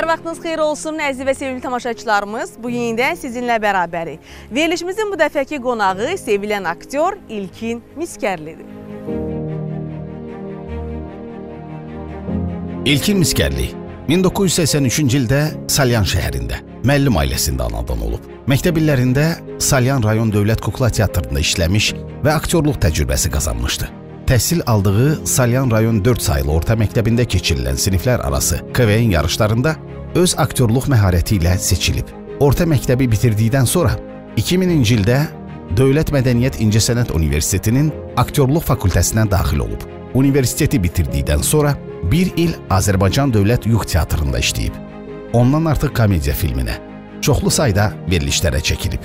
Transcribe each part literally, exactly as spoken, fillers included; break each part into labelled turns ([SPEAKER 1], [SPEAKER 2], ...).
[SPEAKER 1] Hər vaxtınız xeyir olsun, əziz və sevgili tamaşaçılarımız. Bu yenidən sizinlə bərabərik. Verilişimizin bu dəfəki qonağı sevilən aktyor İlkin Miskərlidir.
[SPEAKER 2] İlkin Miskərli min doqquz yüz səksən üçüncü ildə Salyan şəhərində, müəllim ailəsində anadan olub. Məktəb illərində Salyan rayon Dövlət Kukla Teatrında işləmiş və aktyorluq təcrübəsi qazanmışdı. Təhsil aldığı Salyan rayon dörd sayılı orta məktəbində keçirilən siniflər arası K V N yarışlarında öz aktyorluq məharəti ilə seçilib. Orta məktəbi bitirdikdən sonra iki mininci ildə Dövlət Mədəniyyət İncəsənət Universitetinin aktyorluq fakültəsinə daxil olub. Universiteti bitirdikdən sonra bir il Azərbaycan Dövlət Yuğ Teatrında işləyib. Ondan artıq komediya filminə, çoxlu sayda verilişlərə çəkilib.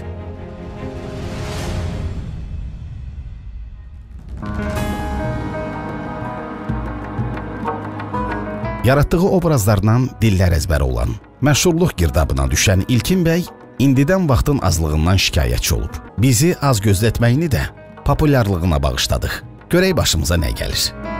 [SPEAKER 2] Yaratdığı obrazlarla dillər əzbəri olan, məşhurluq girdabına düşən İlkin bəy indidən vaxtın azlığından şikayətçi olub. Bizi az gözlətməyini də populyarlığına bağışladıq. Görək başımıza nə gəlir.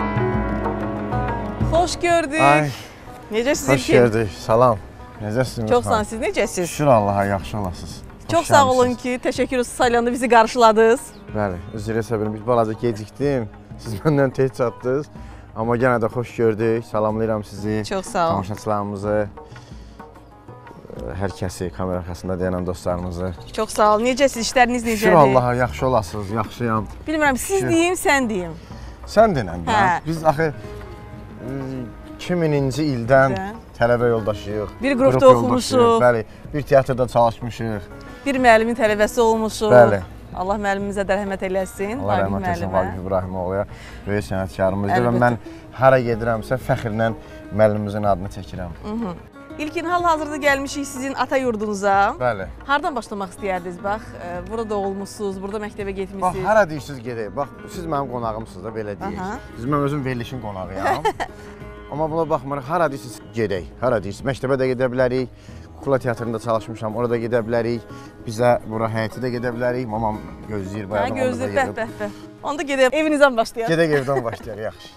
[SPEAKER 1] Xoş gördük.
[SPEAKER 3] Ay,
[SPEAKER 1] necəsiz
[SPEAKER 3] xoş
[SPEAKER 1] İlkin?
[SPEAKER 3] gördük. Salam. Necəsiniz?
[SPEAKER 1] Çox sağ olun, siz necəsiz?
[SPEAKER 3] Şükür Allaha, yaxşı olasınız.
[SPEAKER 1] Çox sağ olun ki, təşəkkür ederiz Salyanda bizi qarşıladınız.
[SPEAKER 3] Bəli, üzr istəyirəm, bir balaca gecikdim. Siz məndən tez çatdınız. Amma yenə də xoş gördük. Salamlayıram sizi.
[SPEAKER 1] Çox sağ olun.
[SPEAKER 3] Tamaşaçılarımızı, hər kəsi, kamera arxasında deyənəm dostlarımızı.
[SPEAKER 1] Çox sağ olun. Necəsiz, işləriniz necədir?
[SPEAKER 3] Şükür Allaha, yaxşı olasınız, yaxşıyam.
[SPEAKER 1] Bilmirəm, siz deyim, sən deyim.
[SPEAKER 3] Sən denən də. Biz axı iki mininci ildən tələbə yoldaşıyıq.
[SPEAKER 1] Bir qrupda oxumuşuq.
[SPEAKER 3] Bəli, bir teatrda çalışmışıq.
[SPEAKER 1] Bir müəllimin tələbəsi olmuşuq.
[SPEAKER 3] Bəli.
[SPEAKER 1] Allah müəllimimizə də rəhmət eləsin.
[SPEAKER 3] Allah rəhmət eləsin Vaqif İbrahimoğluya, böyük sənətkarımızdır və mən hara gedirəmsə fəxrlə müəllimimizin adını çəkirəm.
[SPEAKER 1] İlkin, hal-hazırda gəlmişik sizin ata yurdunuza.
[SPEAKER 3] Bəli.
[SPEAKER 1] Hardan başlamaq istəyərdiniz? Bax, burada doğulmuşsunuz, burada məktəbə getmişsiniz.
[SPEAKER 3] Bax, hara deyirsiniz gedək. Bax, siz mənim qonağımsınız da, belə deyək. Biz mən özüm verilişin qonağıyam. Amma buna baxmırıq, hara deyirsiniz gedək, hara deyirsiniz. Məktəbə də gedə bilərik. Kukla teatrında çalışmışam, orada gedə bilərik. Bizə bura həyəti də gedə bilərik. Mamam gözləyir bayağı.
[SPEAKER 1] Hə, gözləyir, bəh, bəh, bəh. Onda gedək, evinizdən başlayaq.
[SPEAKER 3] Gedək evdən başlayaq, yaxşı.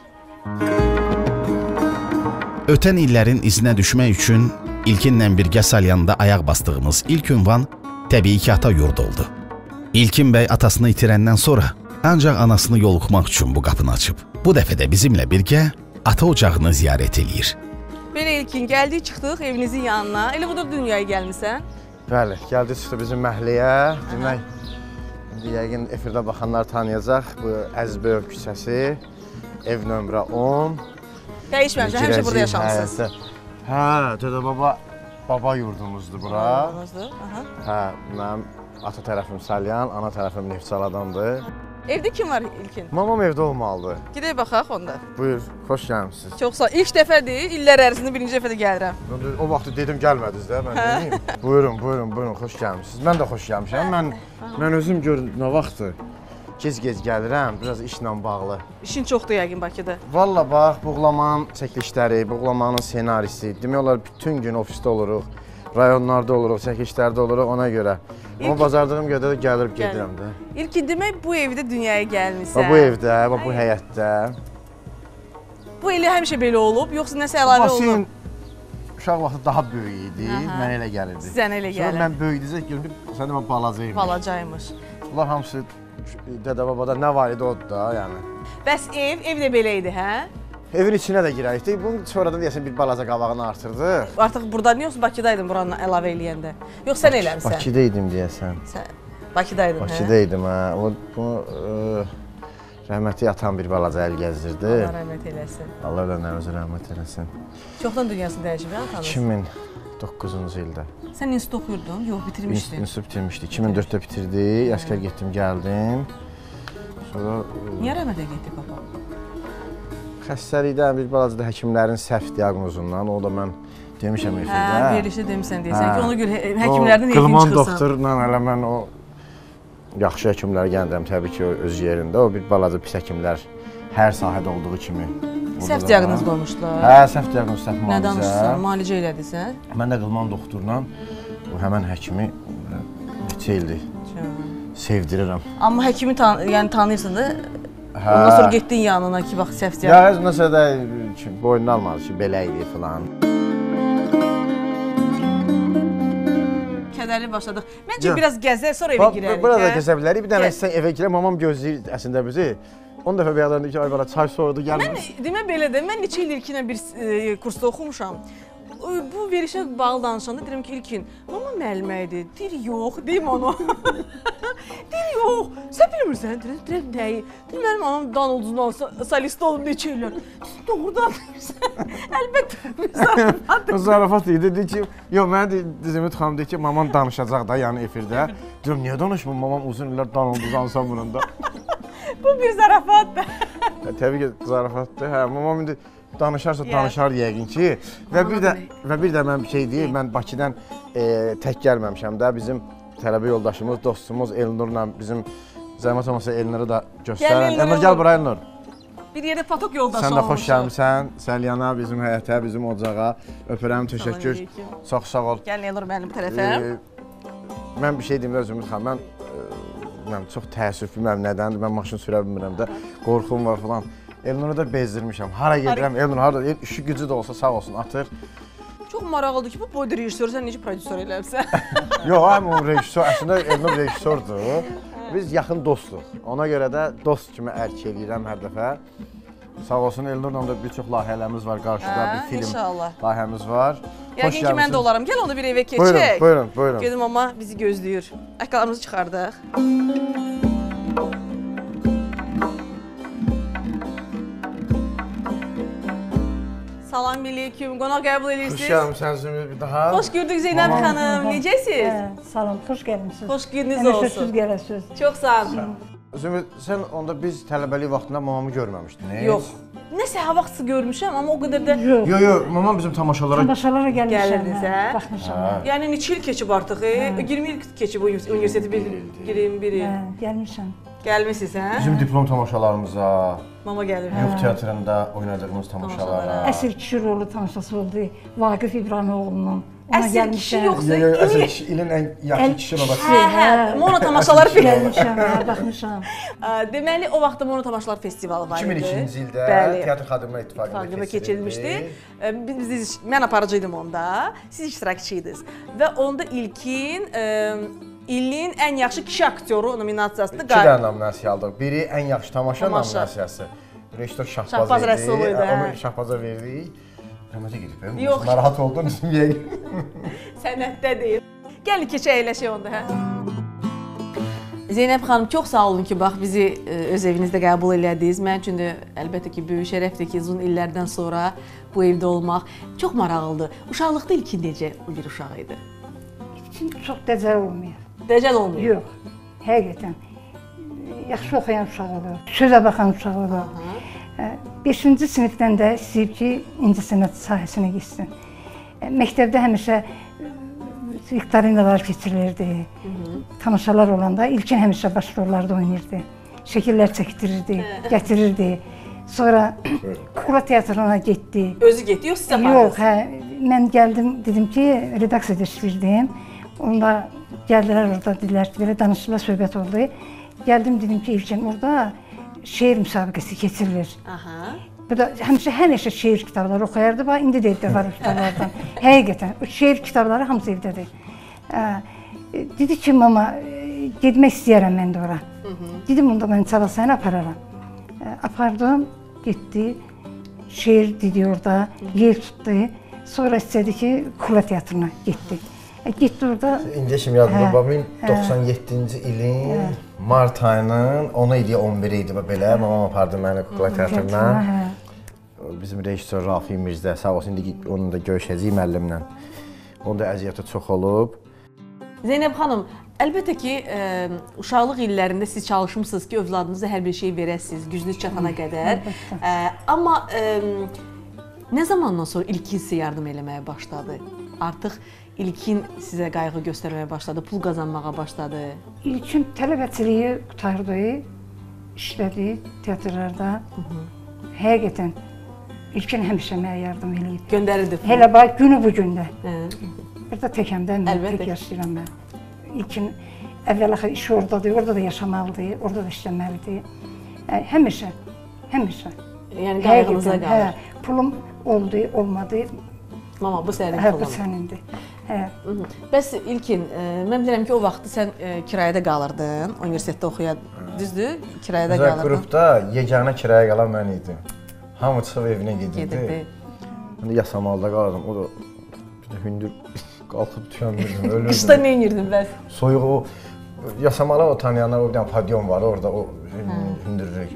[SPEAKER 2] Ötən illərin izinə düşmək üçün İlkinlə birgə Salyanda ayaq bastığımız ilk ünvan təbii ki, ata yurdu oldu. İlkin bəy atasını itirəndən sonra ancaq anasını yoluxmaq üçün bu qapını açıb. Bu dəfə də bizimlə birgə ata ocağını ziyarət eləyir.
[SPEAKER 1] Belə İlkin, gəldik, çıxdıq evinizin yanına. Elə budur dünyaya gəlmişsən?
[SPEAKER 3] Bəli, gəldik çıxdı bizim məhəlləyə. Demək, yəqin efirdə baxanlar tanıyacaq. Bu Əzizbəyov küçəsi, ev nömrə on.
[SPEAKER 1] Dəyişməmişsən, həmişə burada yaşamısınız.
[SPEAKER 3] Hə, Dədə Baba, baba yurdumuzdur bura.
[SPEAKER 1] Yurdumuzdur, aha.
[SPEAKER 3] Hə, mənim ata tərəfim Salyan, ana tərəfim Neftçaladandır.
[SPEAKER 1] Evdə kim var İlkin?
[SPEAKER 3] Mamam evdə olmalıdır.
[SPEAKER 1] Gedək baxaq onda.
[SPEAKER 3] Buyur, xoş gəlmişsiniz.
[SPEAKER 1] Çox sağ ol. İlk dəfədir, illər ərzində birinci dəfə də gəlirəm.
[SPEAKER 3] O vaxtı dedim gəlmədiniz də, mən deyim. Buyurun, buyurun, buyurun, xoş gəlmişsiniz. Mən də xoş gəlmişəm. Mən, mən özüm gör, nə vaxtdır gec-gec gəlirəm, biraz işlə bağlı.
[SPEAKER 1] İşin çoxdur yəqin Bakıda.
[SPEAKER 3] Valla bax, Buğlamanın çəkilişləri, Buğlamanın senarisi, demək olar bütün gün ofisdə oluruq, rayonlarda oluruq, çəkilişlərdə oluruq ona görə. Amma bacardığım qədər də gəlirib gedirəm də.
[SPEAKER 1] İlkin, demək bu evdə dünyaya gəlmişsən.
[SPEAKER 3] Bu evdə, bu həyətdə. Bu
[SPEAKER 1] elə həmişə belə olub, yoxsa nəsə əlavə olub?
[SPEAKER 3] Uşaq vaxtı daha böyük idi, mənə elə gəlirdi.
[SPEAKER 1] Sizən elə gəlir.
[SPEAKER 3] Sonra mən böyüdüzə göründüm, sən də mən balacaymış.
[SPEAKER 1] Balacaymış.
[SPEAKER 3] Bunlar hamısı Dədə Babada nə var idi odur da, yəni.
[SPEAKER 1] Bəs ev, ev də belə idi, hə?
[SPEAKER 3] Evin içinə də girəkdik. Bunu sonradan deyəsən bir balaca qabağını artırdıq.
[SPEAKER 1] Artıq buradaydın, yoxsa Bakıdaydın buranı əlavə eləyəndə? Yox, sən eləmsən?
[SPEAKER 3] Bakıda idim deyəsən.
[SPEAKER 1] Sən Bakıdaydın, hə?
[SPEAKER 3] Bakıda idim, hə. Bunu rəhmətli atam bir balaca əl gəzdirdi.
[SPEAKER 1] Allah rəhmət eləsin.
[SPEAKER 3] Allah ölənə özü rəhmət eləsin.
[SPEAKER 1] Çoxdan dünyasını dəyişib, hə, atanız?
[SPEAKER 3] iki min doqquzuncu ildə.
[SPEAKER 1] Sən institut oxuyurdun? Yox, bitirmişdin.
[SPEAKER 3] İnstitut bitirmişdik. iki min dörddə bitirdik, əsgər getdim, gəldim. Sonra...
[SPEAKER 1] Niyə rəhmətə getdi papa?
[SPEAKER 3] Xəstəlikdən, bir balaca da həkimlərin səhv diaqnozundan, o da mən demişəm efirdə.
[SPEAKER 1] Hə, verilişdə demişsən deyəsən ki, ona görə həkimlərdən elgin çıxırsan.
[SPEAKER 3] Qılman doktorla elə mən o yaxşı həkimlər gəldirəm, təbii ki, öz yerində. O bir balaca pis həkimlər hər sahədə olduğu kimi.
[SPEAKER 1] Səhv diaqnoz qoymuşdular.
[SPEAKER 3] Hə, səhv diaqnoz, səhv müalicə.
[SPEAKER 1] Nə danışırsan, müalicə elədisən?
[SPEAKER 3] Mən də qılman doktorla həmən həkimi neçə ildir sevdirirəm.
[SPEAKER 1] Amma həkimi tanıyırsan da, ondan sonra getdin yanına ki, bax, səhv diaqnoz.
[SPEAKER 3] Ya, nəsə də boynunu almadı ki, belə idi filan.
[SPEAKER 1] kədərli başladıq. Məncə biraz gəzək, sonra evə girərik.
[SPEAKER 3] Burada gəzə bilərik. Bir dənə sən evə girək, mamam gözləyir əslində bizi. on dəfə bir adam deyir ki, ay bala çay soyudu, gəlmir.
[SPEAKER 1] Mən demə belə də, mən neçə il İlkinə bir e, kursda oxumuşam. Bu verişə bağlı danışanda deyirəm ki, İlkin, mama müəllimə idi. Deyir, yox, deyim onu. Deyir, yox, sən bilmirsən, deyirəm, nəyi? Deyir, mənim anam Donald'dan solist olub neçə illər. Doğrudan bilirsən, əlbəttə bir zarafat.
[SPEAKER 3] O zarafat idi, deyir ki, yox, mənə Zümrüd xanım deyir ki, mamam danışacaq da, yəni efirdə. Deyirəm, niyə danışmır, mamam uzun illər Donald'dan ansambulunda.
[SPEAKER 1] Bu bir zarafatdır.
[SPEAKER 3] Təbii ki, zarafatdır. Hə, mamam indi danışarsa danışar yəqin ki. Və bir də və bir də mən bir şey deyim, mən Bakıdan e, tək gəlməmişəm də. Bizim tələbə yoldaşımız, dostumuz Elnurla bizim zəhmət olmasa Elnuru da göstərən. Elnur gəl bura Elnur.
[SPEAKER 1] Bir yerdə patok yoldaşı
[SPEAKER 3] olmuşuq. Sən də xoş gəlmisən. Səlyana, bizim həyətə, bizim ocağa. Öpürəm, təşəkkür. Çox sağ ol.
[SPEAKER 1] Gəlin Elnur mənim tərəfə.
[SPEAKER 3] E, mən bir şey deyim də Zümrüd xanım, mən Mən çox təəssüflüyəm, nədəndir, mən maşın sürə bilmirəm də, qorxum var falan. Elnuru da bezdirmişəm, hara gedirəm, Elnur harada, el işi gücü də olsa sağ olsun, atır.
[SPEAKER 1] Çox maraqlıdır ki, bu boyda rejissor, sən necə prodüser eləmsən?
[SPEAKER 3] Yox, həm o rejissor, əslində Elnur rejissordur, biz yaxın dostuq. Ona görə də dost kimi ərk eləyirəm hər dəfə. Sağ olsun, Elnurla da bir çox layihələrimiz var, qarşıda bir film layihəmiz var.
[SPEAKER 1] Yəqin ki, mən də olaram. Gəl onu bir evə keçək.
[SPEAKER 3] Buyurun, buyurun, buyurun.
[SPEAKER 1] Gedim, amma bizi gözləyir. Ayaqqalarımızı çıxardıq. Salam aleyküm, qonaq qəbul edirsiniz.
[SPEAKER 3] Xoş gəlmişsiniz Zümrüd bir daha.
[SPEAKER 1] Xoş gördük Zeynəb xanım, necəsiniz?
[SPEAKER 4] Salam, xoş gəlmişsiniz.
[SPEAKER 1] Xoş gününüz olsun.
[SPEAKER 4] Siz gələsiniz.
[SPEAKER 1] Çox sağ olun.
[SPEAKER 3] Zümrüd, sən onda biz tələbəlik vaxtında mamamı görməmişdin, ne?
[SPEAKER 1] Yox. Nəsə ha vaxtsı görmüşəm, amma o qədər də...
[SPEAKER 4] Yox.
[SPEAKER 3] Yox, yox, mamam bizim tamaşalara...
[SPEAKER 4] Tamaşalara gəlmişəm.
[SPEAKER 1] Gəlirdiniz, hə?
[SPEAKER 4] Baxmışam.
[SPEAKER 1] Yəni neçə il keçib artıq, iyirmi il keçib universiteti iyirmi bir il.
[SPEAKER 4] Hə, gəlmişəm.
[SPEAKER 1] Gəlmişsiniz, hə?
[SPEAKER 3] Bizim diplom tamaşalarımıza,
[SPEAKER 1] Mama gəlir.
[SPEAKER 3] Yux teatrında oynadığımız tamaşalara.
[SPEAKER 4] Əsl kişi rolu tamaşası oldu, Vaqif İbrahimoğlu'nun.
[SPEAKER 1] Əsl kişi yoxsa?
[SPEAKER 3] Yox, yox, əsl kişi, ilin ən yaxşı kişi rolası.
[SPEAKER 1] Hə, hə, Mono tamaşaları filmi.
[SPEAKER 4] Gəlmişəm, hə, baxmışam.
[SPEAKER 1] Deməli, o vaxtda Mono tamaşalar festivalı var idi.
[SPEAKER 3] iki min ikinci ildə Teatr Xadimlər İttifaqında
[SPEAKER 1] keçirilmişdi. Biz, mən aparıcıydım onda, siz iştirakçıydınız. Və onda İlkin ilin ən yaxşı kişi aktyoru nominasiyasında
[SPEAKER 3] İki dənə nominasiya aldıq. Biri ən yaxşı tamaşa nominasiyası. Rejissor Şahbaz idi.
[SPEAKER 1] Şahbaz Rəsul idi.
[SPEAKER 3] Onu Şahbaza verdik. Rəhmətə gedib.
[SPEAKER 1] Yox.
[SPEAKER 3] Narahat oldun bizim yəqin.
[SPEAKER 1] Sənətdə deyil. Gəlin keçək əyləşək onda, hə? Zeynəb xanım, çox sağ olun ki, bax, bizi öz evinizdə qəbul elədiniz. Mən üçün də əlbəttə ki, böyük şərəfdir ki, uzun illərdən sonra bu evdə olmaq çox maraqlıdır. Uşaqlıqda İlkin necə bir uşaq idi?
[SPEAKER 4] İlkin çox dəcəl olmuyor.
[SPEAKER 1] Dəcəl olmuyor?
[SPEAKER 4] Yox, həqiqətən. Yaxşı oxuyan uşaq olur, sözə baxan uşaq olur. Beşinci sinifdən də istəyib ki, incəsənət sahəsinə gitsin. Məktəbdə həmişə viktorinalar keçirilirdi, tamaşalar olanda İlkin həmişə baş rollarda oynayırdı. Şəkillər çəkdirirdi, gətirirdi. Sonra Kukla teatrına getdi.
[SPEAKER 1] Özü getdi, yox sizə baxdınız?
[SPEAKER 4] Yox, hə, mən gəldim, dedim ki, redaksiyada işləyirdim. Onlar gəldilər orada, dedilər ki, belə danışıqlar, söhbət oldu. Gəldim, dedim ki, İlkin, orada şeir müsabiqəsi keçirilir. Bu da həmişə həmişə şeir kitabları oxuyardı, bax, indi də evdə var o kitablardan. Həqiqətən, o şeir kitabları hamısı evdədir. Dedi ki, mama, getmək istəyərəm mən də ora. Dedim, onda mən çabal səni apararam. Apardım, getdi, şeir dedi orada, yer tutdu. Sonra istədi ki, Kukla teatrına getdi. Getdi orada...
[SPEAKER 3] İncə kimi yadımda, min doxsan yeddinci ilin mart ayının onu idi, on biri idi belə. Mamam apardı məni Kukla teatrına. Bizim rejissor Rafi Mirzə, sağ olsun, indi onunla da görüşəcəyik müəllimlə. Onun da əziyyəti çox olub.
[SPEAKER 1] Zeynəb xanım, əlbəttə ki, uşaqlıq illərində siz çalışmışsınız ki, övladınıza hər bir şey verəsiniz, gücünüz çatana qədər. Amma nə zamandan sonra İlkin sizə yardım eləməyə başladı? Artıq İlkin sizə qayğı göstərməyə başladı, pul qazanmağa başladı.
[SPEAKER 4] İlkin tələbəçiliyi qutardı, işlədi teatrlarda. Həqiqətən İlkin həmişə mənə yardım eləyib.
[SPEAKER 1] Göndərirdi pul.
[SPEAKER 4] Hələ bax, günü bu gündə. Burada təkəmdə, mən tək yaşayıram mən. İlkin əvvəl-axır işi oradadır, orada da yaşamalıdır, orada da işləməlidir. Həmişə, həmişə.
[SPEAKER 1] Yəni qayğınıza qalır.
[SPEAKER 4] Pulum oldu, olmadı.
[SPEAKER 1] Mama, bu sənin
[SPEAKER 4] pulun. Hə,
[SPEAKER 1] pulun.
[SPEAKER 4] bu sənindir. Hə.
[SPEAKER 1] Bəs İlkin, mən bilirəm ki, o vaxtı sən kirayədə qalırdın, universitetdə oxuya, düzdür? Kirayədə qalırdın.
[SPEAKER 3] Qrupda yeganə kiraya qalan mən idim. Hamı çıxıb evinə gedirdi. Mən də Yasamalda qalırdım. O da bir də hündür qalxıb tükənmirdim, ölürdüm.
[SPEAKER 1] Qışda nə edirdin bəs?
[SPEAKER 3] Soyuq o Yasamala o tanıyanlar, o bir dənə padyom var orada, o hündürlük.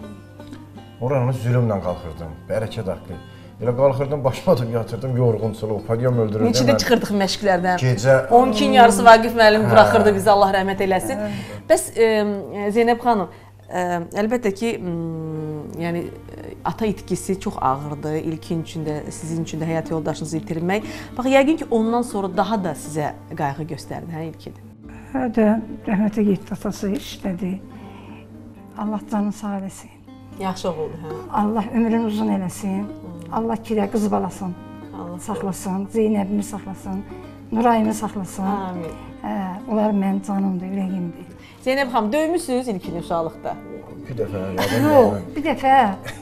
[SPEAKER 3] Oranı zülümlə qalxırdım, bərəkət haqqı. Elə qalxırdım, başıma da yatırdım, yorğunsuluq, padyom öldürürdüm.
[SPEAKER 1] Neçədə çıxırdıq məşqlərdən?
[SPEAKER 3] Gecə.
[SPEAKER 1] on ikin yarısı Vaqif müəllim buraxırdı bizi, Allah rəhmət eləsin. Bəs Zeynəb xanım, əlbəttə ki, yəni ata itkisi çox ağırdı, İlkin üçün də, sizin üçün də həyat yoldaşınızı itirmək. Bax, yəqin ki, ondan sonra daha da sizə qayğı göstərdi, hə İlkin?
[SPEAKER 4] Hə də, rəhmətə getdi, atası işlədi. Allah canını sağ eləsin.
[SPEAKER 1] Yaxşı oldu, hə?
[SPEAKER 4] Allah ömrünü uzun eləsin. Allah kirə qız balasın, saxlasın, Zeynəbimi saxlasın, Nurayını saxlasın.
[SPEAKER 1] Amin.
[SPEAKER 4] Hə, onlar mənim canımdır, ürəyimdir.
[SPEAKER 1] Zeynəb xanım, döymüsünüz İlkin uşaqlıqda?
[SPEAKER 3] Bir dəfə,
[SPEAKER 4] yox, bir dəfə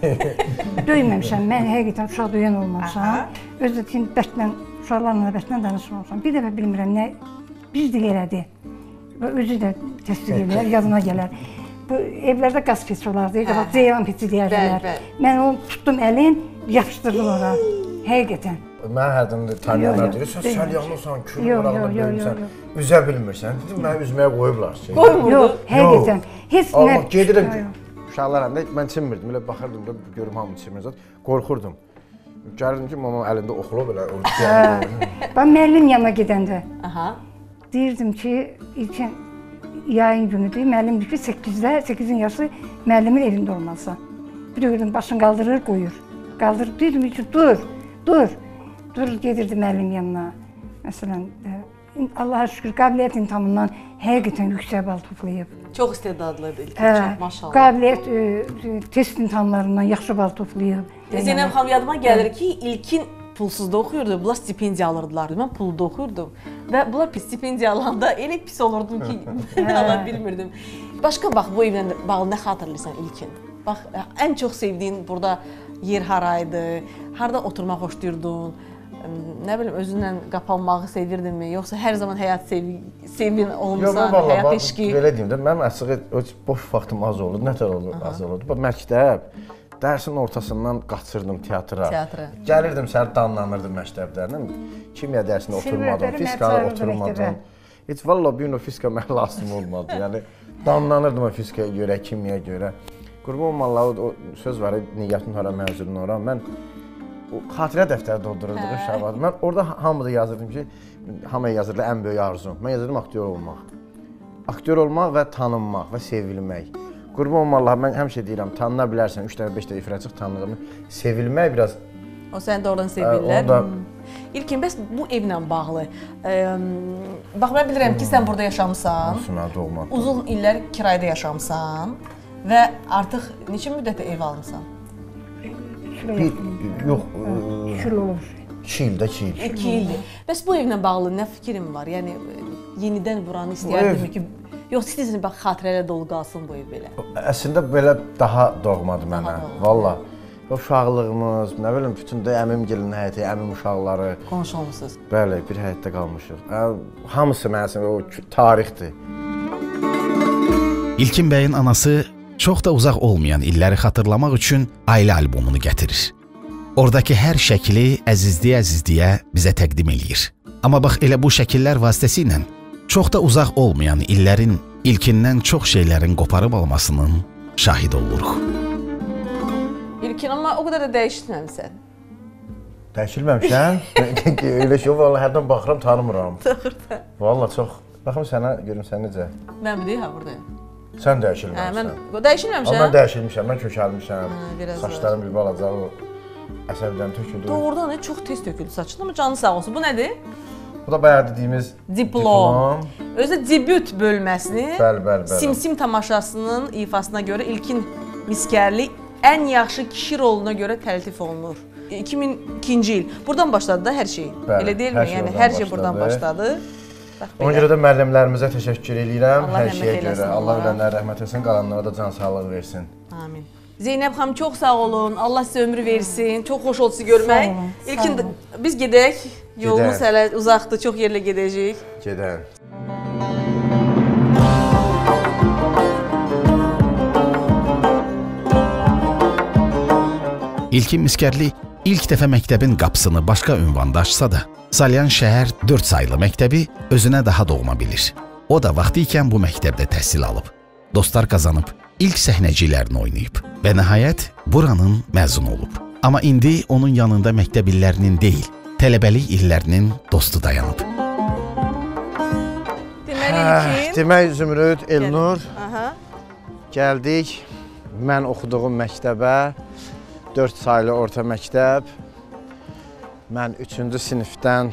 [SPEAKER 4] döyməmişəm. Mən həqiqətən uşaq döyən olmamışam. Özü bərkdən, uşaqlarla bərkdən danışmamışam. Bir dəfə bilmirəm nə, bir dil elədi. Və özü də təsdiq elər, yadına gələr. Bu evlərdə qaz peçi olardı, qabaq ceyran peçi deyərdilər. Mən onu tutdum əlin, yapışdırdım ora, həqiqətən.
[SPEAKER 3] Mən hərdən tanıyanlar deyir, sən səlyanlısan, kül qırağına böyümsən, üzə bilmirsən. Dedim, mənə üzməyə qoyublar.
[SPEAKER 1] Qoymurdu?
[SPEAKER 4] Yox, həqiqətən. Heç
[SPEAKER 3] Allah, gedirəm, uşaqlar həmdə, mən çinmirdim, elə baxırdım da, görüm hamı çinmir zat, qorxurdum. Gəlirdim ki, mamam əlində oxulu belə, orada gəlirdim.
[SPEAKER 4] Ben müəllim yanına gedəndə deyirdim ki, İlkin yayın günüdür, müəllim deyir ki, səkkizdə, səkkizin yarısı müəllimin evində olmazsa. Bir gördüm, başını qaldırır, qoyur. Qaldırır, deyirdim ki, dur, dur. Dur, gedirdi müəllim yanına. Məsələn, Allah'a şükür, qabiliyyət imtahanından həqiqətən yüksək bal toplayıb.
[SPEAKER 1] Çox istedadlıdır İlkin, çox maşallah.
[SPEAKER 4] Qabiliyyət, test imtahanlarından yaxşı bal toplayıb.
[SPEAKER 1] Zeynəb xanım, yadıma gəlir ki, İlkin pulsuz da oxuyurdu, bunlar stipendiya alırdılar. Mən pulda oxuyurdum və bunlar pis stipendiya alanda elə pis olurdum ki, ala bilmirdim. Başqa bax, bu evlə bağlı nə xatırlayırsan İlkin? Bax, ən çox sevdiyin burada yer haraydı, harada oturmaq xoşlayırdın, nə bilim, özünlə qapanmağı sevirdinmi, yoxsa hər zaman həyat sevgin olmuşsan, həyat eşqi?
[SPEAKER 3] Belə deyim də, mənim əsəqət, boş vaxtım az olurdu, nətər az olurdu? Məktəb, dərsin ortasından qaçırdım teatra.
[SPEAKER 1] Teatra.
[SPEAKER 3] Gəlirdim, səhər danlanırdım məktəblərdən. Kimya dərsində oturmadım, fizikada oturmadım. Heç valla bir gün o fizika mənə lazım olmadı. Yəni, danlanırdım o fizikaya görə, kimyaya görə. Qurban valla o söz var, niyyətin hara, məzulun ora. Mən xatirə dəftəri doldururduq uşaqlar. Mən orada hamıda yazırdım ki, hamıya yazırdı ən böyük arzum. Mən yazırdım aktyor olmaq. Aktyor olmaq və tanınmaq və sevilmək. Qurban Allah, mən həmişə deyirəm, tanına bilərsən, üç dənə, beş dənə ifracıq tanınırım. Sevilmək biraz...
[SPEAKER 1] O səni də oradan sevirlər. İlkin, bəs bu evlə bağlı, bax, mən bilirəm ki, sən burada yaşamısan, uzun illər kirayədə yaşamısan və artıq neçə müddətə ev almısan?
[SPEAKER 3] Yox,
[SPEAKER 4] iki il olur.
[SPEAKER 3] iki ildə, iki il.
[SPEAKER 1] İki ildir. Bəs bu evlə bağlı nə fikrim var? Yəni, yenidən buranı istəyərdimmi ki, yox, istəyirsən, bax, xatirələ dolu qalsın bu ev belə.
[SPEAKER 3] Əslində, belə daha doğmadı mənə, valla. Uşaqlığımız, nə bilim, bütün də əmim gəlin həyəti, əmim uşaqları.
[SPEAKER 1] Qonşu olmuşsunuz.
[SPEAKER 3] Bəli, bir həyətdə qalmışıq. Hamısı mənəsin, o tarixdir.
[SPEAKER 2] İlkin bəyin anası çox da uzaq olmayan illəri xatırlamaq üçün ailə albomunu gətirir. Oradakı hər şəkli əzizliyə-əzizliyə bizə təqdim eləyir. Amma bax, elə bu şəkillər vasitəsilə çox da uzaq olmayan illərin İlkindən çox şeylərin qoparıb almasının şahid oluruq.
[SPEAKER 1] İlkin, amma o qədər də dəyişməmsən.
[SPEAKER 3] Dəyişilməmişəm? Elə şey, valla hərdən baxıram, tanımıram.
[SPEAKER 1] Doğrudan.
[SPEAKER 3] Valla çox. Baxım sənə, görüm sən necə?
[SPEAKER 1] Mən bir deyil, ha, buradayım.
[SPEAKER 3] Sən dəyişilməmişsən.
[SPEAKER 1] Mən dəyişilməmişəm.
[SPEAKER 3] Mən dəyişilmişəm, mən kökəlmişəm. Saçlarım bir balaca, o əsəbdən töküldü.
[SPEAKER 1] Doğrudan, çox tez töküldü saçın, amma canı sağ olsun. Bu nədir?
[SPEAKER 3] Bu da bayaq dediyimiz
[SPEAKER 1] diplom. Özü debüt bölməsini
[SPEAKER 3] bəli, bəli, bəli.
[SPEAKER 1] Simsim tamaşasının ifasına görə İlkin Miskərli ən yaxşı kişi roluna görə təltif olunur. iki min ikinci il. Buradan başladı da hər şey.
[SPEAKER 3] Bəli,
[SPEAKER 1] elə deyilmi?
[SPEAKER 3] Şey
[SPEAKER 1] yəni hər şey buradan başladı.
[SPEAKER 3] Ona görə də müəllimlərimizə təşəkkür edirəm hər şeyə görə. Allah ölənlərə rəhmət etsin, qalanlara da can sağlığı versin.
[SPEAKER 1] Amin. Zeynəb xanım, çox sağ olun. Allah sizə ömrü versin. Çox xoş oldu sizi görmək. İlkin, biz gedək Yolumuz hələ uzaqdır, çox yerlə gedəcəyik.
[SPEAKER 3] Gedək.
[SPEAKER 2] İlkin Miskərli ilk dəfə məktəbin qapısını başqa ünvanda açsa da, Salyan şəhər dörd saylı məktəbi özünə daha doğma bilir. O da vaxtı ikən bu məktəbdə təhsil alıb, dostlar qazanıb, ilk səhnəciklərini oynayıb və nəhayət buranın məzunu olub. Amma indi onun yanında məktəb illərinin deyil, tələbəlik illərinin dostu dayanıb.
[SPEAKER 1] Deməli ilkin...
[SPEAKER 3] Demək Zümrüd, Elnur, gəldik mən oxuduğum məktəbə, dörd saylı orta məktəb. Mən üçüncü sinifdən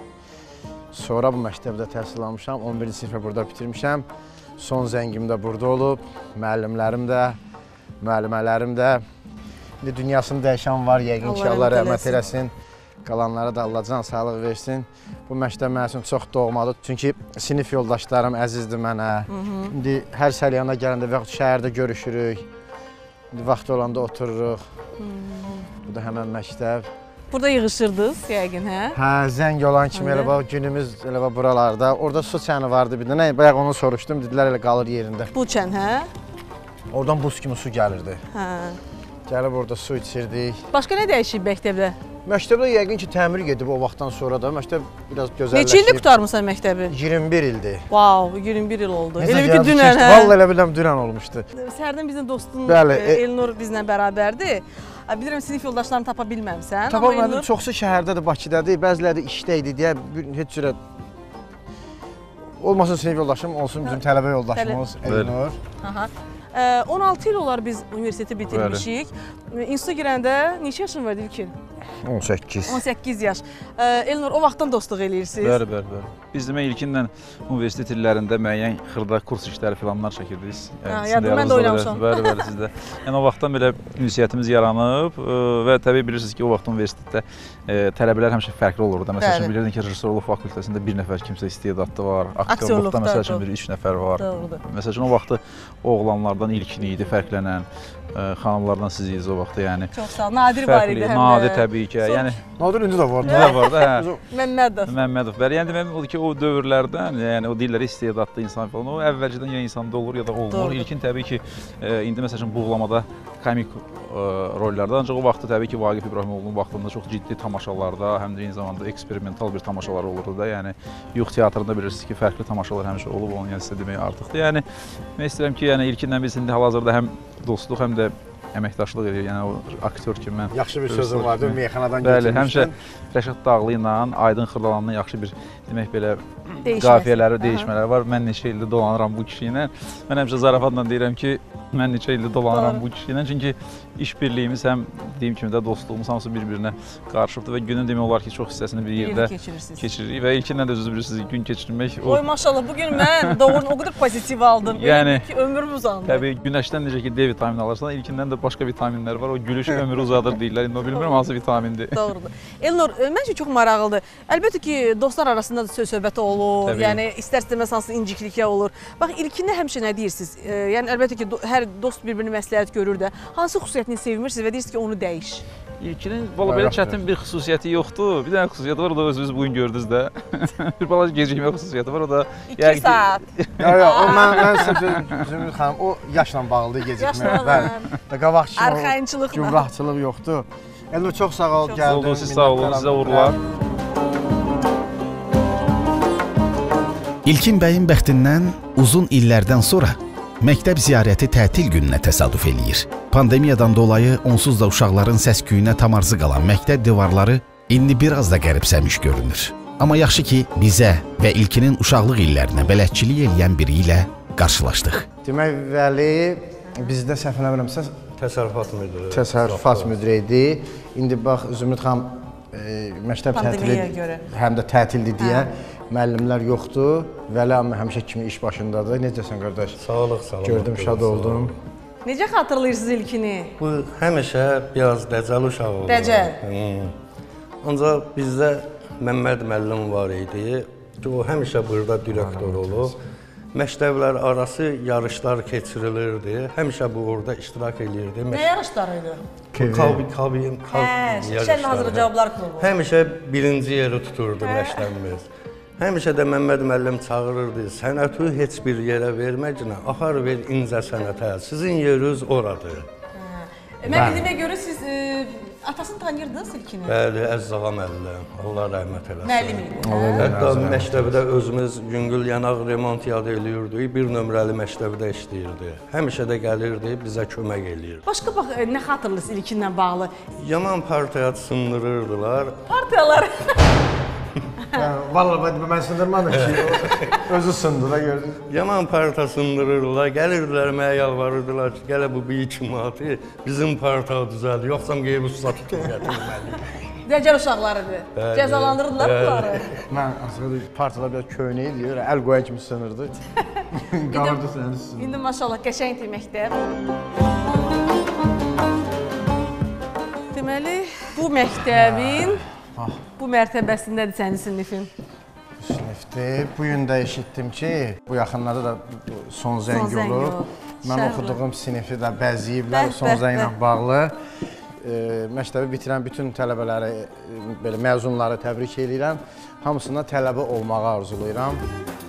[SPEAKER 3] sonra bu məktəbdə təhsil almışam, on birinci sinifə burada bitirmişəm. Son zəngim də burada olub, müəllimlərim də, müəllimələrim də. İndi dünyasını dəyişən var, yəqin ki, Allah rəhmət eləsin. Qalanlara da Allah can sağlıq versin. Bu məktəb mənim üçün çox doğmadır. Çünki sinif yoldaşlarım əzizdir mənə. İndi hər Salyana gələndə və şəhərdə görüşürük. İndi vaxt olanda otururuq. Bu da həmən məktəb.
[SPEAKER 1] Burada yığışırdınız yəqin, hə?
[SPEAKER 3] Hə, zəng olan kimi elə bax günümüz elə bax buralarda. Orada su çəni vardı bir dənə. Bayaq onu soruşdum, dedilər elə qalır yerində.
[SPEAKER 1] Bu çən, hə?
[SPEAKER 3] Oradan buz kimi su gəlirdi.
[SPEAKER 1] Hə.
[SPEAKER 3] Gəlib orada su içirdik.
[SPEAKER 1] Başqa nə dəyişib məktəbdə?
[SPEAKER 3] Məktəbdə yəqin ki, təmir gedib o vaxtdan sonra da. Məktəb biraz gözəlləşib.
[SPEAKER 1] Neçə ildir qurtarmısan məktəbi?
[SPEAKER 3] iyirmi bir ildir.
[SPEAKER 1] Vav, iyirmi bir il oldu.
[SPEAKER 3] Necə
[SPEAKER 1] Elə bir
[SPEAKER 3] gəldi,
[SPEAKER 1] ki, dünən,
[SPEAKER 3] keçdi?
[SPEAKER 1] hə?
[SPEAKER 3] Vallahi elə biləm dünən olmuşdu.
[SPEAKER 1] Sərdən bizim dostun
[SPEAKER 3] Bəli,
[SPEAKER 1] e,
[SPEAKER 3] e-
[SPEAKER 1] Elnur bizlə bərabərdir. Bilirəm, sinif yoldaşlarını tapa bilməmsən.
[SPEAKER 3] Tapa bilmədim, çoxsu şəhərdədir, Bakıdadır, bəziləri işdə idi deyə heç cürə olmasın sinif yoldaşım, olsun bizim tələbə yoldaşımız Elnur.
[SPEAKER 1] Aha. on altı il olar biz universiteti bitirmişik. İnstituta girəndə neçə yaşın vardı ilkin?
[SPEAKER 3] on səkkiz.
[SPEAKER 1] on səkkiz yaş. Elnur, o vaxtdan dostluq eləyirsiniz?
[SPEAKER 5] Bəli, bəli, bəli. Biz demə ilkindən universitet illərində müəyyən xırda kurs işləri falanlar çəkirdik.
[SPEAKER 1] Yəni, yadım, mən də oynamışam.
[SPEAKER 5] Bəli, bəli, sizdə. Yəni o vaxtdan belə ünsiyyətimiz yaranıb və təbii bilirsiniz ki, o vaxt universitetdə e, tələbələr həmişə fərqli olurdu. Məsəl üçün bilirdin ki, rejissorluq fakültəsində bir nəfər kimsə istedadlı var, aktyorluqda məsəl üçün bir üç nəfər var.
[SPEAKER 1] Doğrudur.
[SPEAKER 5] Məsəl üçün o vaxtı oğlanlardan ilkin idi, fərqlənən. Xanımlardan siz iyiyiz o vaxtda, yəni.
[SPEAKER 1] Çox sağ ol. Nadir var idi həm də.
[SPEAKER 5] Nadir təbii ki, yəni.
[SPEAKER 3] Nadir indi də var.
[SPEAKER 5] Nə var da, hə.
[SPEAKER 1] Məmmədov.
[SPEAKER 5] Məmmədov. Bəli, yəni demək odur ki, o dövrlərdən, yəni o dilləri istedadlı insan falan, o əvvəlcədən ya insanda olur ya da olmur.
[SPEAKER 1] Doğrudur.
[SPEAKER 5] İlkin təbii ki, e, indi məsəl üçün buğlamada komik e, rollərdə, ancaq o vaxtda təbii ki, Vaqif İbrahimoğlu'nun vaxtında çox ciddi tamaşalarda, həm də eyni zamanda eksperimental bir tamaşalar olurdu da, yəni Yux teatrında bilirsiniz ki, fərqli tamaşalar həmişə olub, onu yəni sizə demək artıqdır. Yəni, mən istəyirəm ki, yəni ilkindən biz indi hal-hazırda həm dostluq, həm də əməkdaşlıq edir, yəni o aktyor kimi mən.
[SPEAKER 3] Yaxşı bir sözüm vardı, meyxanadan
[SPEAKER 5] Bəli,
[SPEAKER 3] götürmüşdüm.
[SPEAKER 5] həmişə Rəşad Dağlı ilə Aydın Xırdalanın yaxşı bir demək belə
[SPEAKER 1] Değişməsi.
[SPEAKER 5] qafiyələri, dəyişmələri var. Mən neçə ildir dolanıram bu kişi ilə. Mən həmişə zarafatla deyirəm ki, mən neçə ildir dolanıram bu kişi ilə. Çünki iş birliyimiz həm deyim kimi də dostluğumuz hamısı bir-birinə qarışıbdır və günün demək olar ki, çox hissəsini bir yerdə
[SPEAKER 1] keçirirsiniz.
[SPEAKER 5] keçiririk və ilkindən də özünüz bilirsiniz, gün keçirmək o
[SPEAKER 1] Oy maşallah, bugün mən doğrudan o qədər pozitiv aldım.
[SPEAKER 5] Yəni,
[SPEAKER 1] ki, ömrüm uzandı.
[SPEAKER 5] Təbii günəşdən necə ki D vitamini alırsan, ilkindən də başqa vitaminlər var. O gülüş ömrü uzadır deyirlər. İndi o bilmirəm hansı vitamindir.
[SPEAKER 1] Doğrudur. Elnur, məncə çox maraqlıdır. Əlbəttə ki, dostlar arasında da söz-söhbət olur.
[SPEAKER 5] Təbii.
[SPEAKER 1] Yəni istər-istəməz hansı incikliklər olur. Bax, ilkində həmişə nə deyirsiniz? E, yəni əlbəttə ki, do hər dost bir-birini məsləhət görür də. Hansı xüsusiyyətini sevmirsiniz və deyirsiniz ki, onu dəyiş?
[SPEAKER 5] İlkinin valla belə çətin bir xüsusiyyəti yoxdur. Bir dənə xüsusiyyəti var, o da özünüz bugün gördünüz də. Bir balaca gecikmə xüsusiyyəti var, o da
[SPEAKER 1] iki saat.
[SPEAKER 3] Yox, yox, o mən mən sizə Zümrüd xanım, o yaşla bağlıdır gecikmə. Bəli. Və qabaq kimi
[SPEAKER 1] Arxayınçılıqla.
[SPEAKER 3] gümrahçılıq yoxdur. Elnur çox sağ ol, gəldin.
[SPEAKER 5] oldu, siz sağ olun, sizə uğurlar.
[SPEAKER 2] İlkin bəyin bəxtindən uzun illərdən sonra məktəb ziyarəti tətil gününə təsadüf eləyir. Pandemiyadan dolayı onsuz da uşaqların səs-küyünə tam arzı qalan məktəb divarları indi biraz da qəribsəmiş görünür. Amma yaxşı ki, bizə və ilkinin uşaqlıq illərinə bələdçilik eləyən biri ilə qarşılaşdıq.
[SPEAKER 3] Demək, Vəli bizdə səhv eləmirəmsə
[SPEAKER 6] Təsərrüfat müdürü.
[SPEAKER 3] təsərrüfat müdiri idi. İndi bax Zümrüd xanım e, məktəb tətili həm də tətildir deyə müəllimlər yoxdur. Vəli amma həmişə kimi iş başındadır. Necəsən qardaş?
[SPEAKER 6] Sağlıq, sağlıq.
[SPEAKER 3] Gördüm, şad oldum.
[SPEAKER 1] Necə xatırlayırsınız ilkini?
[SPEAKER 6] Bu həmişə biraz dəcəl uşaq oldu.
[SPEAKER 1] Dəcəl.
[SPEAKER 6] Ancaq bizdə Məmməd müəllim var idi ki, o həmişə burada direktor olub. məktəblər arası yarışlar keçirilirdi. Həmişə bu orada iştirak eləyirdi.
[SPEAKER 1] Nə yarışlarıydı?
[SPEAKER 6] Kabi, kabi,
[SPEAKER 1] Hə, şəkil hazır cavablar klubu.
[SPEAKER 6] Həmişə birinci yeri tuturdu məktəbimiz. Həmişə də Məmməd müəllim çağırırdı. Sənəti heç bir yerə verməklə, axar ver incə sənətə. Sizin yeriniz oradır.
[SPEAKER 1] Mən bildiyimə görə siz e, atasını tanıyırdınız ilkini?
[SPEAKER 6] Bəli, Əziz ağa müəllim. Allah rəhmət eləsin.
[SPEAKER 1] Müəllim idi.
[SPEAKER 6] Hətta məktəbdə özümüz yüngül yanaq remont yad eləyirdik. Bir nömrəli məktəbdə işləyirdi. Həmişə də gəlirdi, bizə kömək eləyirdi.
[SPEAKER 1] Başqa bax, e, nə xatırlısınız ilkinlə bağlı?
[SPEAKER 6] Yaman partiyaya sındırırdılar.
[SPEAKER 1] Partiyalar.
[SPEAKER 3] Vallahi mən sındırmadım ki, özü sındı da gördünüz.
[SPEAKER 6] Yaman parta sındırırdılar, gəlirdilər mənə yalvarırdılar ki, gələ bu bir iki manatı bizim parta düzəldi, yoxsa qeyb usta tutub gətirməliyik.
[SPEAKER 1] Dəcəl uşaqlarıdır. Cəzalandırırdılar bunları.
[SPEAKER 3] Mən aslında partiyada biraz köynək idi, əl qoyan kimi sınırdı. Qalırdı sənin üstündə.
[SPEAKER 1] İndi maşallah qəşəngdir məktəb. Deməli, bu məktəbin bu mərtəbəsindədir sənin sinifin.
[SPEAKER 3] Sinifdir. Bu gün də eşitdim ki, bu yaxınlarda da son zəng olub. Mən oxuduğum sinifi də bəzəyiblər, son zənglə bağlı. Məktəbi bitirən bütün tələbələri, belə məzunları təbrik edirəm. Hamısına tələbə olmağı arzulayıram.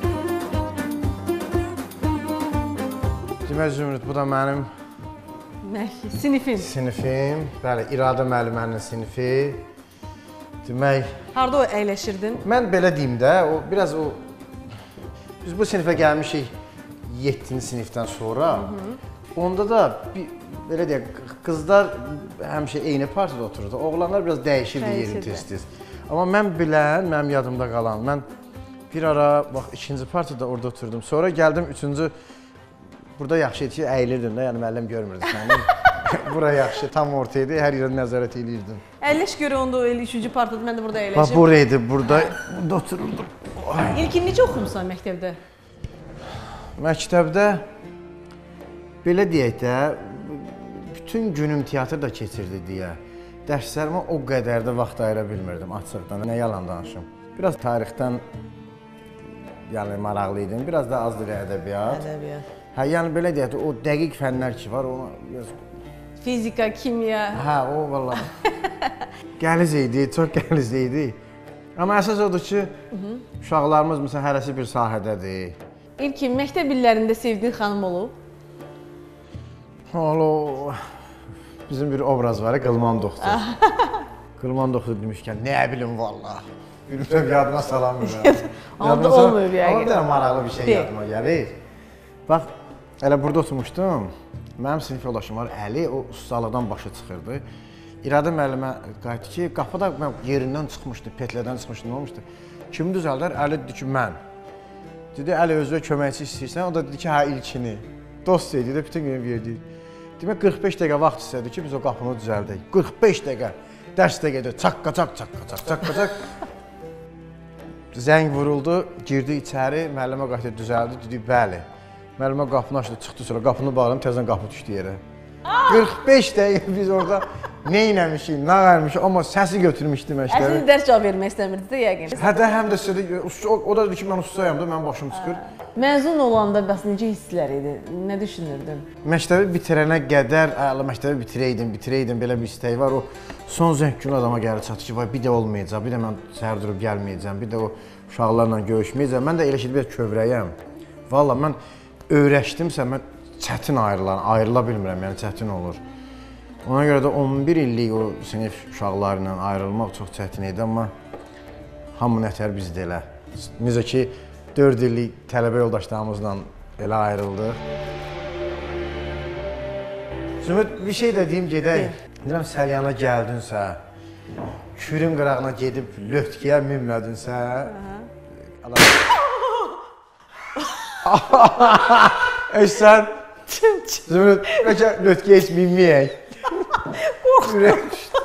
[SPEAKER 3] Demək Zümrüd, bu da mənim
[SPEAKER 1] sinifin.
[SPEAKER 3] Sinifim. Bəli, İradə müəllimənin sinifi. Demək...
[SPEAKER 1] Harada o əyləşirdin?
[SPEAKER 3] Mən belə deyim də, o biraz o... Biz bu sinifə gəlmişik yeddinci sinifdən sonra. Onda da, belə deyək, qızlar həmişə eyni partiyada otururdu. Oğlanlar biraz dəyişirdi yerini tez-tez. Amma mən bilən, mənim yadımda qalan, mən bir ara, bax, ikinci partiyada orada oturdum. Sonra gəldim, üçüncü... Burada yaxşı idi ki, əyilirdim də, yəni müəllim görmürdü səni. Bura yaxşı, tam ortaydı, hər yerə nəzarət edirdim.
[SPEAKER 1] Əyləş görə onda o üçüncü partiyada, mən də burada əyləşim.
[SPEAKER 3] Bax, buraydı, burada, burada otururdum.
[SPEAKER 1] İlkin necə oxumusan məktəbdə?
[SPEAKER 3] Məktəbdə, belə deyək də, bütün günüm teatrda keçirdi deyə, dərslərimə o qədər də vaxt ayıra bilmirdim açıqdan, nə yalan danışım. Biraz tarixdən yəni, maraqlı idim, biraz da az dili ədəbiyyat.
[SPEAKER 1] Ədəbiyyat.
[SPEAKER 3] Hə, yəni belə deyək də, o dəqiq fənlər ki var, ona biraz...
[SPEAKER 1] Fizika, kimya...
[SPEAKER 3] Hə, o valla. Qəliz idi, çox qəliz idi. Amma əsas odur ki, uşaqlarımız məsələn hərəsi bir sahədədir.
[SPEAKER 1] İlkin, məktəb illərində sevdiyin xanım olub?
[SPEAKER 3] Hala, bizim bir obraz var, Qılman doktor. Qılman doktor demişkən, nə bilim valla. Bilmirəm, yadıma salamıyorum.
[SPEAKER 1] Onda olmuyor bir
[SPEAKER 3] yəqin. Orada maraqlı bir şey yadıma gəlir. Bax, elə burada oturmuşdum. Mənim sinif yoldaşım var, Əli, o ustalıqdan başı çıxırdı. İradə müəllimə qayıtdı ki, qapıda yerindən çıxmışdı, petlədən çıxmışdı, nə olmuşdu? Kim düzəldər? Əli dedi ki, mən. Dedi, Əli özünə köməkçi istəyirsən, o da dedi ki, hə, ilkini. Dost idi də, bütün günü verdi. Demək, qırx beş dəqiqə vaxt istədi ki, biz o qapını düzəldək. qırx beş dəqiqə. Dərs də gedir, çaqqa-çaq, çaqqa-çaq, çaqqa-çaq. Zəng vuruldu, girdi içəri, müəllimə qayıtdı, düzəldi, dedi, bəli. Müəllimə qapını açdı, çıxdı sonra, qapını bağladım, təzən qapı düşdü yerə. qırx beş dəqiqə biz orada nə eləmişik, nə vermişik, amma səsi götürmüşdü məktəbi.
[SPEAKER 1] Əslində dərs cavab vermək istəmirdi də yəqin.
[SPEAKER 3] Hə də, həm də istədi, o da dedi ki, mən ustayam da, mənim başım çıxır.
[SPEAKER 1] Məzun olanda bəs necə hisslər idi, nə düşünürdün?
[SPEAKER 3] Məktəbi bitirənə qədər, əla məktəbi bitirəydim, bitirəydim, belə bir istək var. O son zəng günü adama gəlir çatır ki, vay bir də olmayacaq, bir də mən səhər durub gəlməyəcəm, bir də o uşaqlarla görüşməyəcəm. Mən də elə şey biraz kövrəyəm. Valla mən öyrəşdimsə, mən çətin ayrılan, ayrıla bilmirəm, yəni çətin olur. Ona görə də on bir illik o sinif uşaqları ilə ayrılmaq çox çətin idi, amma hamı nətər bizdə elə. Necə ki, dörd illik tələbə yoldaşlarımızla elə ayrıldıq. Zümrüd, bir şey də deyim, gedək. Deyirəm, Səlyana gəldinsə, Kürün qırağına gedib lötkiyə minmədinsə... Eşsən, Zümrüd, bəlkə lötkiyə heç minməyək. Qorxuram.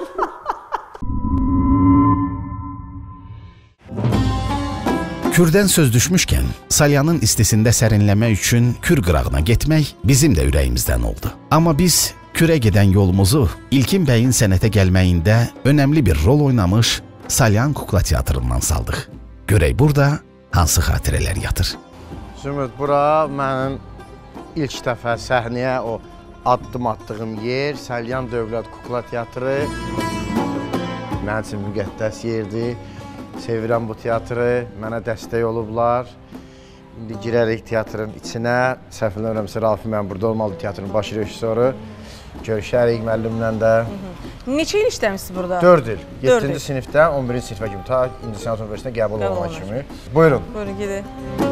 [SPEAKER 2] Kürdən söz düşmüşkən, Salyanın istisində sərinləmək üçün Kür qırağına getmək bizim də ürəyimizdən oldu. Amma biz Kürə gedən yolumuzu İlkin bəyin sənətə gəlməyində önəmli bir rol oynamış Salyan Kukla Teatrından saldıq. Görək burada hansı xatirələr yatır?
[SPEAKER 3] Zümrüd, bura mənim ilk dəfə səhnəyə o addım atdığım yer, Salyan Dövlət Kukla Teatrı. Mənim üçün müqəddəs yerdir. Sevirəm bu teatrı, mənə dəstək olublar. İndi girərik teatrın içinə. Səhv eləmirəmsə, Rafi mən burada olmalı, teatrın baş rejissoru. Görüşərik müəllimlə də.
[SPEAKER 1] Neçə il işləmişsiniz burada?
[SPEAKER 3] dörd il. yeddinci sinifdən on birinci sinifə kimi, ta İncəsənət Universitetinə qəbul olmaq kimi. Buyurun.
[SPEAKER 1] Buyurun, gedin.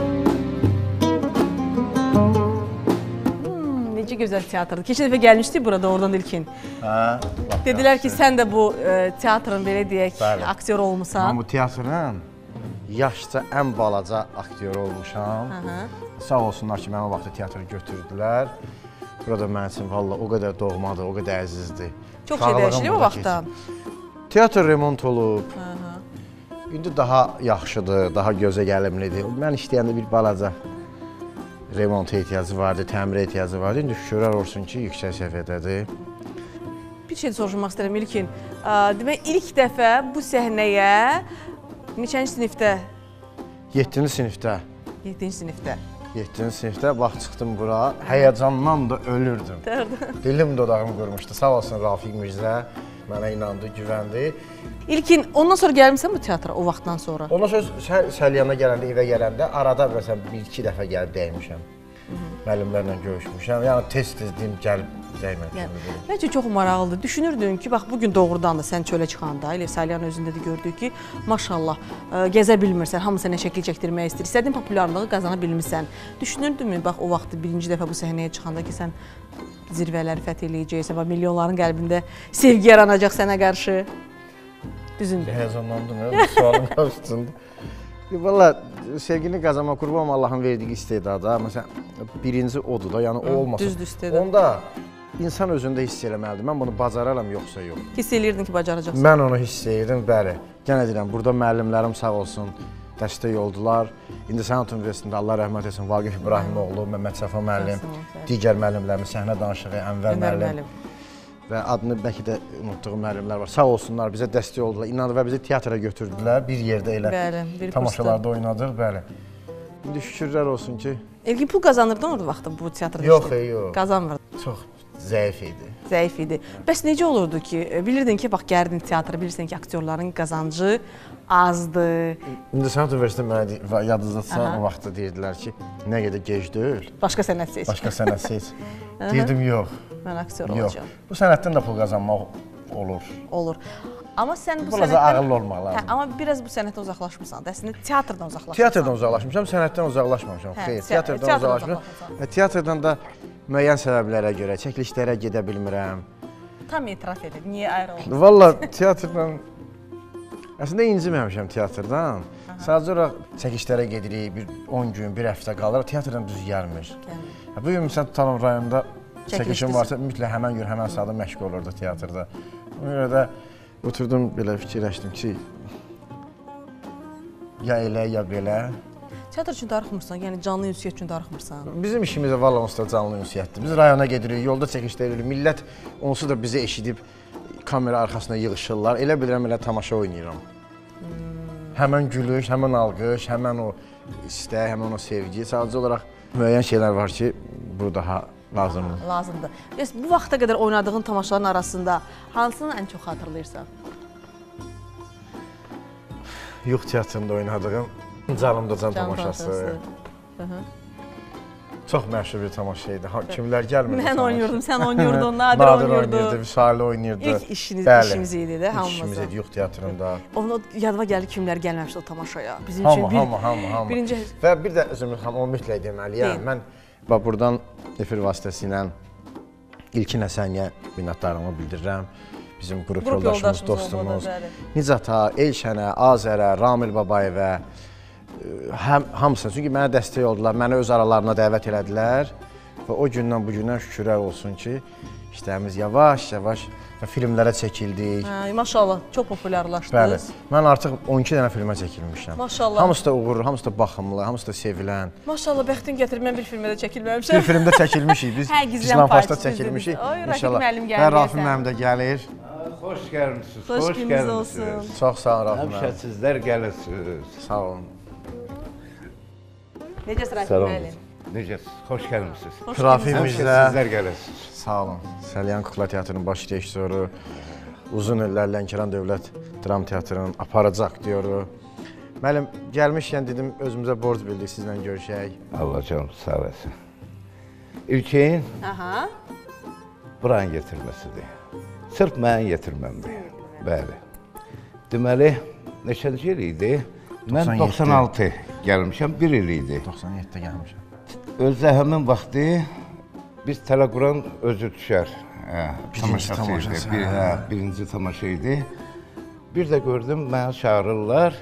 [SPEAKER 1] Necə gözəl teatrdır. Keçən dəfə gəlmişdik burada oradan ilkin.
[SPEAKER 3] Hə.
[SPEAKER 1] Dedilər ki, sən də bu teatrın belə deyək, aktyor olmusan.
[SPEAKER 3] Mən bu teatrın yaşca ən balaca aktyoru olmuşam. Sağ olsunlar ki, mənə o vaxtda teatrı götürdülər. Burada mənim üçün valla o qədər doğmadır, o qədər əzizdir.
[SPEAKER 1] Çox şey dəyişilib o vaxtdan.
[SPEAKER 3] Teatr remont olub. İndi daha yaxşıdır, daha gözə gəlimlidir. Mən işləyəndə bir balaca remont ehtiyacı vardı, təmir ehtiyacı vardı. İndi şükürlər olsun ki, yüksək səviyyədədir.
[SPEAKER 1] Bir şey soruşmaq istəyirəm İlkin. Demək, ilk dəfə bu səhnəyə neçənci sinifdə?
[SPEAKER 3] yeddinci sinifdə.
[SPEAKER 1] yeddinci sinifdə.
[SPEAKER 3] yeddinci sinifdə bax çıxdım bura. Həyəcandan da ölürdüm. Dilim dodağım qurmuşdu. Sağ olsun Rafiq Mirzə. Mənə inandı, güvəndi.
[SPEAKER 1] İlkin, ondan sonra gəlmişsən bu teatra o vaxtdan sonra?
[SPEAKER 3] Ondan sonra Səlyana gələndə, evə gələndə arada məsələn bir-iki dəfə gəlib dəymişəm. Müəllimlərlə görüşmüşəm. Yəni tez-tez deyim gəlib dəyməmişəm.
[SPEAKER 1] Məncə çox maraqlıdır. Düşünürdün ki, bax bugün doğrudan da sən çölə çıxanda, elə Salyan özündə də gördük ki, maşallah gəzə bilmirsən, hamı sənə şəkil çəkdirmək istəyir. İstədiyin populyarlığı qazana bilmirsən. Düşünürdünmü bax o vaxt birinci dəfə bu səhnəyə çıxanda ki, sən zirvələri fəth eləyəcəksən və milyonların qəlbində sevgi yaranacaq sənə qarşı? Düzündür.
[SPEAKER 3] Həyəcanlandım ya, sualın qarşısında. Valla sevgini qazanmaq qurban Allahın verdiyi istedada. Məsələn, birinci odur da, yəni o olmasa.
[SPEAKER 1] Düzdür istedad.
[SPEAKER 3] Onda insan özündə hiss eləməlidir. Mən bunu bacararam, yoxsa yox.
[SPEAKER 1] Hiss eləyirdin ki, bacaracaqsın.
[SPEAKER 3] Mən onu hiss edirdim, bəli. Yenə deyirəm, burada müəllimlərim sağ olsun, dəstək oldular. İncəsənət Universitetində Allah rəhmət etsin, Vaqif İbrahimoğlu, Məmməd Səfa müəllim, digər müəllimlərimiz, səhnə danışığı, Ənvər müəllim. Və adını bəlkə də unutduğum müəllimlər var. Sağ olsunlar, bizə dəstək oldular. İnandı və bizi teatra götürdülər. Bir yerdə elə bəli, tamaşalarda oynadıq, bəli. İndi şükürlər olsun ki...
[SPEAKER 1] Elgin pul qazanırdın orada vaxtda bu teatrda?
[SPEAKER 3] Yox, yox.
[SPEAKER 1] Qazanmırdın?
[SPEAKER 3] Çox zəif idi.
[SPEAKER 1] Zəif idi. Bəs necə olurdu ki, bilirdin ki, bax gərdin teatra, bilirsən ki, aktyorların qazancı azdır.
[SPEAKER 3] İncəsənət Universiteti mənə yadınızdadsa o vaxtda deyirdilər ki, nə qədər gec deyil.
[SPEAKER 1] Başqa sənət seç.
[SPEAKER 3] Başqa sənət seç. Deyirdim, yox.
[SPEAKER 1] Mən aktyor olacağam.
[SPEAKER 3] Bu sənətdən də pul qazanmaq olur.
[SPEAKER 1] Olur. Amma sən bu
[SPEAKER 3] sənətdən... ağıllı olmaq lazım.
[SPEAKER 1] Amma biraz bu sənətdən uzaqlaşmısan. Əslində teatrdan uzaqlaşmışsan.
[SPEAKER 3] Teatrdan uzaqlaşmışam, sənətdən uzaqlaşmamışam. Xeyr, teatrdan uzaqlaşmışam. Teatrdan da müəyyən səbəblərə görə çəkilişlərə gedə bilmirəm.
[SPEAKER 1] Tam etiraf edin, niyə ayrıldın?
[SPEAKER 3] Valla teatrdan... Əslində inciməmişəm teatrdan. Sadəcə olaraq çəkilişlərə gedirik, bir on gün, bir həftə qalır, teatrdan düz gəlmir. Bu gün məsələn tutalım rayonda çəkilişim varsa, mütləq həmən gün, həmən saatda məşğul olurdu teatrda. Ona görə də oturdum, belə fikirləşdim ki, ya elə, ya belə.
[SPEAKER 1] Teatr üçün darıxmırsan, yəni canlı ünsiyyət üçün darıxmırsan?
[SPEAKER 3] Bizim işimizdə valla onsuz da canlı ünsiyyətdir. Biz rayona gedirik, yolda çəkilişlər edirik. Millət onsuz da bizi eşidib kamera arxasına yığışırlar. Elə bilirəm, elə tamaşa oynayıram. Həmən gülüş, həmən alqış, həmən o istək, həmən o sevgi. Sadəcə olaraq müəyyən şeylər var ki, bu daha lazımdır.
[SPEAKER 1] Lazımdır. Bəs bu vaxta qədər oynadığın tamaşaların arasında hansını ən çox xatırlayırsan?
[SPEAKER 3] Yox teatrında oynadığım Canımda Can tamaşası. Çox məşhur bir tamaşa idi. Kimlər gəlmirdi?
[SPEAKER 1] Mən oynuyordum, sən oynuyordun, Nadir oynuyordun.
[SPEAKER 3] Nadir Vüsali oynayırdı.
[SPEAKER 1] İlk işimiz idi də hamımızın.
[SPEAKER 3] İlk işimiz idi yox teatrında.
[SPEAKER 1] Onu yadıma gəlir kimlər gəlməmişdi o tamaşaya.
[SPEAKER 3] Bizim üçün bir... Hamı, hamı, hamı.
[SPEAKER 1] Birinci...
[SPEAKER 3] Və bir də Zümrüd xanım, onu mütləq deməliyəm. Mən bax buradan efir vasitəsilə İlkin Həsəniyə minnətdarlığımı bildirirəm. Bizim qrup yoldaşımız, dostumuz, Nicata, Elşənə, Azərə, Ramil Babayevə, həm hamısına. Çünki mənə dəstək oldular, məni öz aralarına dəvət elədilər və o gündən bu gündən şükürlər olsun ki, işlərimiz yavaş-yavaş və filmlərə çəkildik.
[SPEAKER 1] Hə, maşallah, çox populyarlaşdınız.
[SPEAKER 3] Bəli, mən artıq on iki dənə filmə çəkilmişəm.
[SPEAKER 1] Maşallah.
[SPEAKER 3] Hamısı da uğurlu, hamısı da baxımlı, hamısı da sevilən.
[SPEAKER 1] Maşallah, bəxtin gətirib, mən bir filmdə də çəkilməmişəm.
[SPEAKER 3] Bir filmdə çəkilmişik, biz Gizlanpaşda çəkilmişik.
[SPEAKER 1] İnşallah.
[SPEAKER 3] Və Rafi mənim də gəlir.
[SPEAKER 7] Xoş gəlmişsiniz,
[SPEAKER 1] xoş gəlmişsiniz.
[SPEAKER 3] Çox sağ olun Rafi mənim.
[SPEAKER 7] Həmişə sizlər gəlirsiniz.
[SPEAKER 3] Sağ olun.
[SPEAKER 1] Necəsə Rafiq
[SPEAKER 6] Salam.
[SPEAKER 1] müəllim?
[SPEAKER 6] Necəsiz? Xoş gəlmisiniz.
[SPEAKER 3] Trafimizdə
[SPEAKER 6] Sizlər gələsiniz.
[SPEAKER 3] sağ olun. Salyan Kukla Teatrının baş rejissoru, uzun illər Lənkəran Dövlət Dram Teatrının aparıcı aktyoru. Müəllim, gəlmişkən dedim özümüzə borc bildik sizlə görüşək.
[SPEAKER 6] Allah canım sağ olasın. İlkin
[SPEAKER 1] Aha.
[SPEAKER 6] buranın getirməsidir. Sırf mənim getirməmdir. Bəli. Deməli, neçənci il idi? Mən doxsan altı gəlmişəm, bir il idi.
[SPEAKER 3] doxsan yeddidə gəlmişəm.
[SPEAKER 6] Özdə həmin vaxtı biz Telequran özü düşər. Hə,
[SPEAKER 3] Birinci
[SPEAKER 6] tamaşası
[SPEAKER 3] tamaşası,
[SPEAKER 6] idi. Bir,
[SPEAKER 3] hə.
[SPEAKER 6] hə, birinci tamaşa idi. Bir də gördüm, mənə çağırırlar.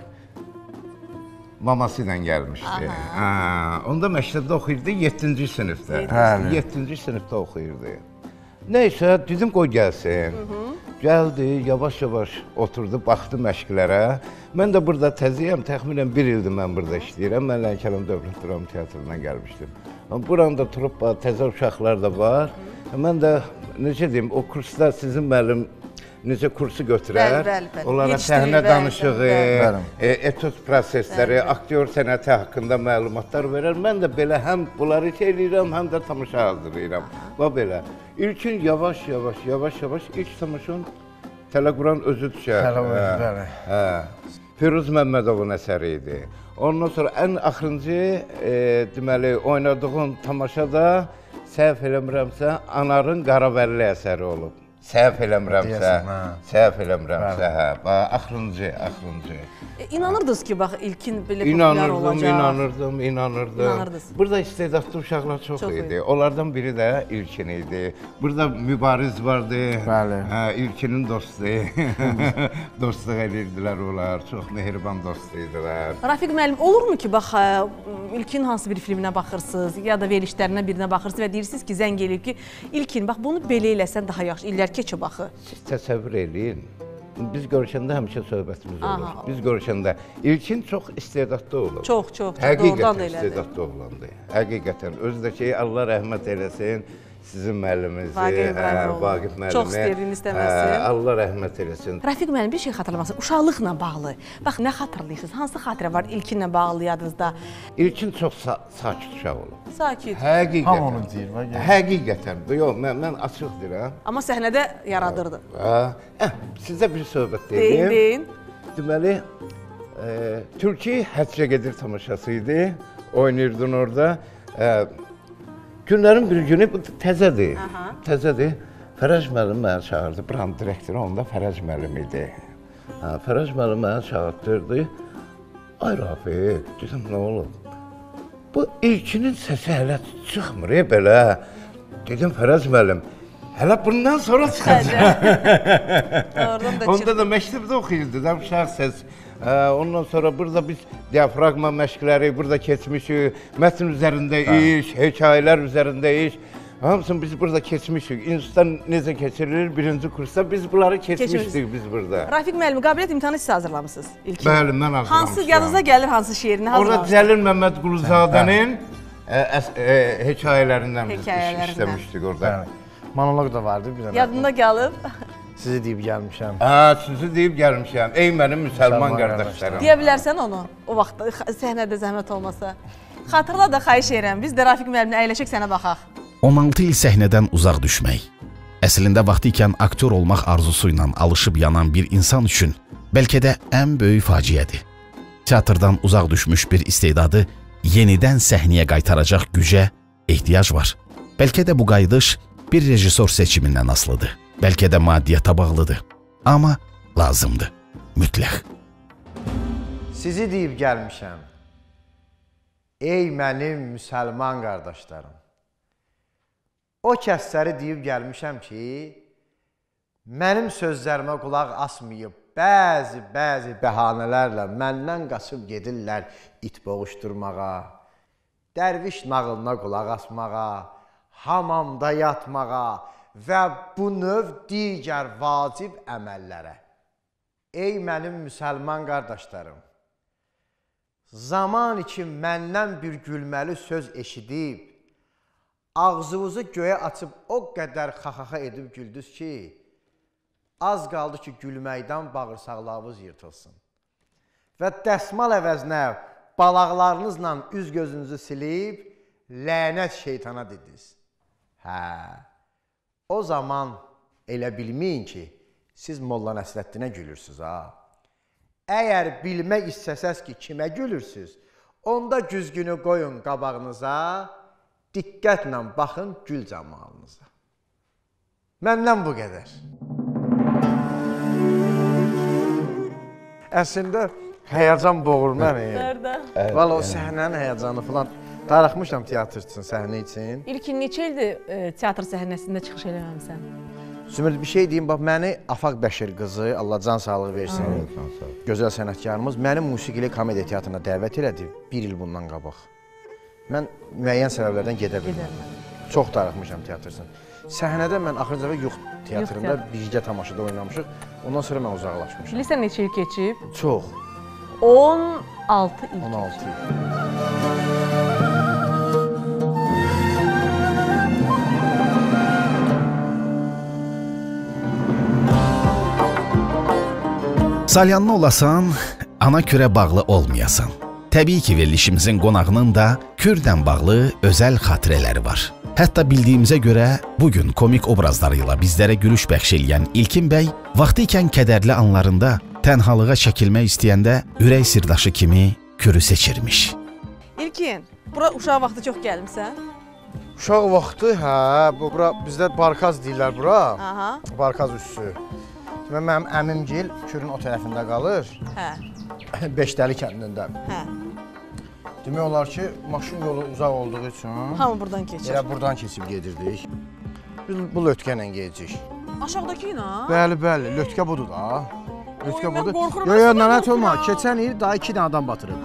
[SPEAKER 6] Maması ilə gəlmişdi. Hə, onda məktəbdə oxuyurdu, yeddinci sinifdə.
[SPEAKER 3] Bəli.
[SPEAKER 6] yeddinci sinifdə oxuyurdu. Neysə, dedim qoy gəlsin. Gəldi, yavaş-yavaş oturdu, baxdı məşqlərə. Mən də burada təziyəm, təxminən bir ildir mən burada işləyirəm. Mən Lənkəran Dövlət Dram Teatrından gəlmişdim. Buranda truppa, təzə uşaqlar da var. Mən də, necə deyim, o kursda sizin müəllim necə kursu götürər,
[SPEAKER 1] Bəli, bəli, bəli.
[SPEAKER 6] onlara
[SPEAKER 1] Yetişdirir,
[SPEAKER 6] səhnə
[SPEAKER 1] bəli,
[SPEAKER 6] danışığı,
[SPEAKER 3] bəli.
[SPEAKER 6] e, etud prosesləri, aktyor sənəti haqqında məlumatlar verər. Mən də belə həm bunları şey eləyirəm, həm də tamaşa hazırlayıram. Və belə. İlkin yavaş-yavaş, yavaş-yavaş ilk tamaşanın Telequran özü düşər.
[SPEAKER 3] Telequran, bəli.
[SPEAKER 6] Hə. Firuz Məmmədovun əsəri idi. Ondan sonra ən axırıncı, e, deməli, oynadığım tamaşada səhv eləmirəmsə, Anarın Qaravəlli əsəri olub. Səhv eləmirəmsə,
[SPEAKER 3] Deyəsən, hə.
[SPEAKER 6] səhv eləmirəmsə, hə, bax, axırıncı, axırıncı.
[SPEAKER 1] E, inanırdınız ki, bax ilkin belə populyar
[SPEAKER 6] İnanırdım,
[SPEAKER 1] olacaq.
[SPEAKER 6] inanırdım, inanırdım.
[SPEAKER 1] İnanırdınız.
[SPEAKER 6] Burada istedadlı uşaqlar çox,
[SPEAKER 1] Çox
[SPEAKER 6] idi.
[SPEAKER 1] idi.
[SPEAKER 6] Onlardan biri də İlkin idi. Burada Mübariz vardı.
[SPEAKER 3] Bəli.
[SPEAKER 6] Hə, İlkinin dostu. Dostluq edirdilər onlar. Çox mehriban dost idilər.
[SPEAKER 1] Rafiq müəllim, olurmu ki, bax ə, ilkin hansı bir filminə baxırsınız ya da verilişlərinə birinə baxırsınız və deyirsiniz ki, zəng eləyib ki, ilkin bax bunu belə eləsən daha yaxşı, illər keçib axı.
[SPEAKER 6] Siz təsəvvür eləyin. Biz görüşəndə həmişə söhbətimiz olur.
[SPEAKER 1] Aha.
[SPEAKER 6] Biz görüşəndə İlkin çox istedadlı olur.
[SPEAKER 1] Çox, çox, çox, doğrudan
[SPEAKER 6] Həqiqətən
[SPEAKER 1] da elədir.
[SPEAKER 6] istedadlı oğlandı. Həqiqətən. Özü də ki, Allah rəhmət eləsin. Sizin müəllimizi,
[SPEAKER 1] Vaqif İbrahimoğlu.
[SPEAKER 6] Vaqif müəllimi.
[SPEAKER 1] Çox istəyirdim, istəməsin.
[SPEAKER 6] Hə, Allah rəhmət eləsin.
[SPEAKER 1] Rafiq müəllim, bir şey xatırlamasın, uşaqlıqla bağlı. Bax, nə xatırlayırsınız? Hansı xatirə var ilkinlə bağlı yadınızda?
[SPEAKER 6] İlkin çox sa sakit uşaq olub.
[SPEAKER 1] Sakit.
[SPEAKER 6] Həqiqətən.
[SPEAKER 3] Hamı onu deyir, bax, gəl.
[SPEAKER 6] Həqiqətən. Yox, mən, mən açıq deyirəm.
[SPEAKER 1] Amma səhnədə yaradırdı.
[SPEAKER 6] Hə, hə, sizə bir söhbət
[SPEAKER 1] Deyin,
[SPEAKER 6] deyim.
[SPEAKER 1] deyin.
[SPEAKER 6] Deməli, e, Türkiyə Həccə gedir tamaşası idi. Oynayırdın orada. E, günlərin bir günü, bu təzədir.
[SPEAKER 1] Aha.
[SPEAKER 6] Təzədir. Fərəc müəllim məni çağırdı. Buranın direktoru onda Fərəc müəllim idi. Hə, Fərəc müəllim məni çağırtdırdı. Ay Rafiq, dedim, nə olub? Bu ilkinin səsi hələ çıxmır, e, belə. Dedim, Fərəc müəllim, hələ bundan sonra çıxacaq.
[SPEAKER 1] Oradan da
[SPEAKER 6] Onda da məktəbdə oxuyurdu da uşaq səs. Hə, ondan sonra burada biz diafraqma məşqləri burada keçmişik. Mətn üzərində iş, hekayələr üzərində iş. Hamısını biz burada keçmişik. İnstitutdan necə keçirilir birinci kursda biz bunları keçmişdik biz burada.
[SPEAKER 1] Rafiq müəllim, qabiliyyət imtahanı siz hazırlamısınız ilkin.
[SPEAKER 6] Bəli, mən hazırlamışam.
[SPEAKER 1] Hansı yadınıza gəlir hansı şeirini
[SPEAKER 6] Orada
[SPEAKER 1] hazırlamışsınız?
[SPEAKER 6] Cəlil Məmmədquluzadənin e, əs- e, hekayələrindən biz iş
[SPEAKER 1] Hekayələrindən.
[SPEAKER 6] işləmişdik orada.
[SPEAKER 3] Bəli. Monoloq da vardı bir dənə.
[SPEAKER 1] Yadında gəlib.
[SPEAKER 3] Sizi deyib gəlmişəm.
[SPEAKER 6] Hə, sizi deyib gəlmişəm. Ey mənim müsəlman
[SPEAKER 3] Müsəlman
[SPEAKER 6] qardaşlarım.
[SPEAKER 1] Deyə bilərsən onu o vaxtda x- səhnədə zəhmət olmasa. Xatırla da xahiş edirəm. Biz də Rafiq müəllimlə əyləşək sənə baxaq.
[SPEAKER 2] on altı il səhnədən uzaq düşmək. Əslində vaxtı ikən aktyor olmaq arzusu ilə alışıb yanan bir insan üçün bəlkə də ən böyük faciədir. Teatrdan uzaq düşmüş bir istedadı yenidən səhnəyə qaytaracaq gücə ehtiyac var. Bəlkə də bu qayıdış bir rejissor seçimindən asılıdır. Bəlkə də maddiyyata bağlıdır. Amma lazımdır. Mütləq.
[SPEAKER 3] Sizi deyib gəlmişəm. Ey mənim müsəlman qardaşlarım. O kəsləri deyib gəlmişəm ki, mənim sözlərimə qulaq asmayıb, bəzi-bəzi bəhanələrlə məndən qaçıb gedirlər it boğuşturmağa, dərviş nağılına qulaq asmağa, hamamda yatmağa və bu növ digər vacib əməllərə. Ey mənim müsəlman qardaşlarım, zaman için məndən bir gülməli söz eşidib, ağzınızı göyə açıb o qədər xaxaxa edib güldünüz ki, az qaldı ki, gülməkdən bağırsaqlarınız yırtılsın. Və dəsmal əvəzinə balaqlarınızla üz gözünüzü silib, lənət şeytana dediniz. Hə, o zaman elə bilməyin ki, siz Molla Nəsrəddinə gülürsünüz, ha. Əgər bilmək istəsəz ki, kimə gülürsünüz, onda güzgünü qoyun qabağınıza, diqqətlə baxın gül camalınıza. Məndən bu qədər. Əslində, həyəcan boğur məni.
[SPEAKER 1] Nerdə?
[SPEAKER 3] Valla o səhnənin həyəcanı falan darıxmışam teatr üçün, səhnə üçün.
[SPEAKER 1] İlkin neçə ildir e, teatr səhnəsində çıxış eləməmisən?
[SPEAKER 3] Zümrüd, bir şey deyim, bax, məni Afaq Bəşir qızı, Allah can sağlığı versin, gözəl sənətkarımız, mənim musiqili komediya teatrına dəvət elədi bir il bundan qabaq. Mən müəyyən səbəblərdən gedə bilmirəm. Çox darıxmışam teatr üçün. Səhnədə mən axırıncı dəfə yox teatrında birgə tamaşada oynamışıq, ondan sonra mən uzaqlaşmışam.
[SPEAKER 1] Bilirsən neçə il keçib?
[SPEAKER 3] Çox.
[SPEAKER 1] on altı il.
[SPEAKER 3] on altı il.
[SPEAKER 2] Salyanlı olasan, ana kürə bağlı olmayasan. Təbii ki, verilişimizin qonağının da kürdən bağlı özəl xatirələri var. Hətta bildiyimizə görə bugün komik obrazlarıyla bizlərə gülüş bəxş eləyən İlkin bəy vaxtı ikən kədərli anlarında tənhalığa çəkilmək istəyəndə ürək sirdaşı kimi kürü seçirmiş.
[SPEAKER 1] İlkin, bura uşaq vaxtı çox gəlmisən?
[SPEAKER 3] Uşaq vaxtı, hə, bu bura bizdə barkaz deyirlər bura.
[SPEAKER 1] Aha.
[SPEAKER 3] Barkaz üssü. Və mənim əmimgil kürün o tərəfində qalır.
[SPEAKER 1] Hə.
[SPEAKER 3] Beşdəli kəndində.
[SPEAKER 1] Hə.
[SPEAKER 3] Demək olar ki, maşın yolu uzaq olduğu üçün
[SPEAKER 1] hamı buradan keçir.
[SPEAKER 3] Elə buradan keçib gedirdik. Biz bu lötkə ilə gedəcəyik.
[SPEAKER 1] Aşağıdakı ilə?
[SPEAKER 3] Bəli, bəli, lötkə budur da. Lötkə
[SPEAKER 1] Oy, mən
[SPEAKER 3] budur.
[SPEAKER 1] qorxuram,
[SPEAKER 3] Yo, yo,
[SPEAKER 1] mən
[SPEAKER 3] nənət
[SPEAKER 1] qorxuram.
[SPEAKER 3] olma. Keçən il daha iki dənə adam batırıb.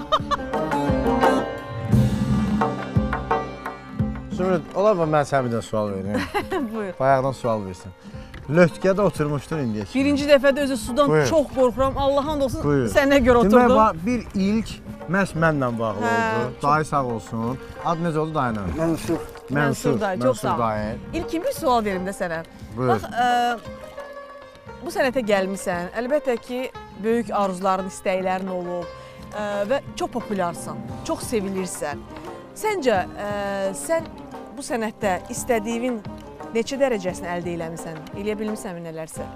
[SPEAKER 3] Zümrüd, olar mı mən sənə bir də sual verim?
[SPEAKER 1] Buyur.
[SPEAKER 3] Bayaqdan sual versin. Lötkədə oturmuşdur indiyə kimi.
[SPEAKER 1] Birinci dəfədə özü sudan
[SPEAKER 3] Buyur.
[SPEAKER 1] çox qorxuram. Allah'ın olsun
[SPEAKER 3] Buyur.
[SPEAKER 1] sənə görə
[SPEAKER 3] Demək,
[SPEAKER 1] oturdum.
[SPEAKER 3] bax, bir ilk məhz mənlə bağlı
[SPEAKER 1] Hə,
[SPEAKER 3] oldu.
[SPEAKER 1] çox-
[SPEAKER 3] Dayı sağ olsun. Ad necə oldu dayının?
[SPEAKER 6] Mənsur.
[SPEAKER 1] Mənsur dayı, çox sağ ol.
[SPEAKER 3] dayı.
[SPEAKER 1] İlkin bir sual verim də sənə.
[SPEAKER 3] Buyur.
[SPEAKER 1] Bax, ə, bu sənətə gəlmisən. Əlbəttə ki, böyük arzuların, istəklərin olub ə, və çox populyarsan, çox sevilirsən. Səncə, ə, sən bu sənətdə istədiyin neçə dərəcəsini əldə eləmisən? Eləyə bilmisənmi nələrsə?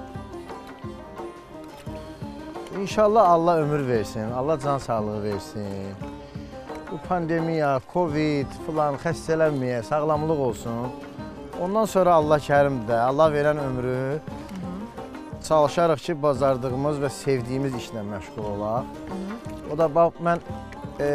[SPEAKER 3] İnşallah Allah ömür versin, Allah can sağlığı versin. Bu pandemiya, Covid filan xəstələnməyə, sağlamlıq olsun. Ondan sonra Allah kərimdir, Allah verən ömrü çalışarıq ki, bacardığımız və sevdiyimiz işlə məşğul olaq. O da bax, mən e,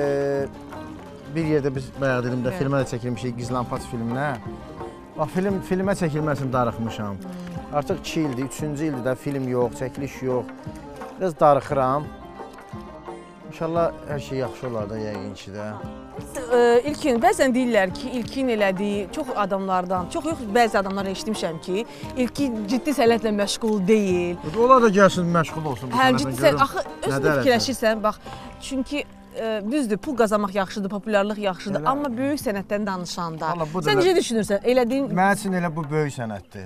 [SPEAKER 3] bir yerdə biz bayaq dedim də
[SPEAKER 1] Evet.
[SPEAKER 3] filmə də çəkilmişik, Gizlanpaç filminə. Bax, film, filmə çəkilməsini darıxmışam. Artıq iki ildir, üçüncü ildir də film yox, çəkiliş yox. Biraz darıxıram. İnşallah hər şey yaxşı olar da yəqin ki də.
[SPEAKER 1] Ə, İlkin, bəzən deyirlər ki, İlkin elədiyi çox adamlardan, çox yox, bəzi adamlar eşitmişəm ki, İlkin ciddi sənətlə məşğul deyil.
[SPEAKER 3] Onlar da gəlsin, məşğul olsun bu
[SPEAKER 1] Hə,
[SPEAKER 3] sənətlə,
[SPEAKER 1] ciddi sən,
[SPEAKER 3] görüm
[SPEAKER 1] axı
[SPEAKER 3] nə
[SPEAKER 1] özün
[SPEAKER 3] dərəcədə.
[SPEAKER 1] fikirləşirsən, bax, çünki ə, düzdür, pul qazanmaq yaxşıdır, populyarlıq yaxşıdır,
[SPEAKER 3] Elə.
[SPEAKER 1] amma böyük sənətdən danışanda,
[SPEAKER 3] Valla bu da
[SPEAKER 1] sən
[SPEAKER 3] elə-
[SPEAKER 1] necə düşünürsən? Elədiyin
[SPEAKER 3] Mənim üçün elə bu böyük sənətdir.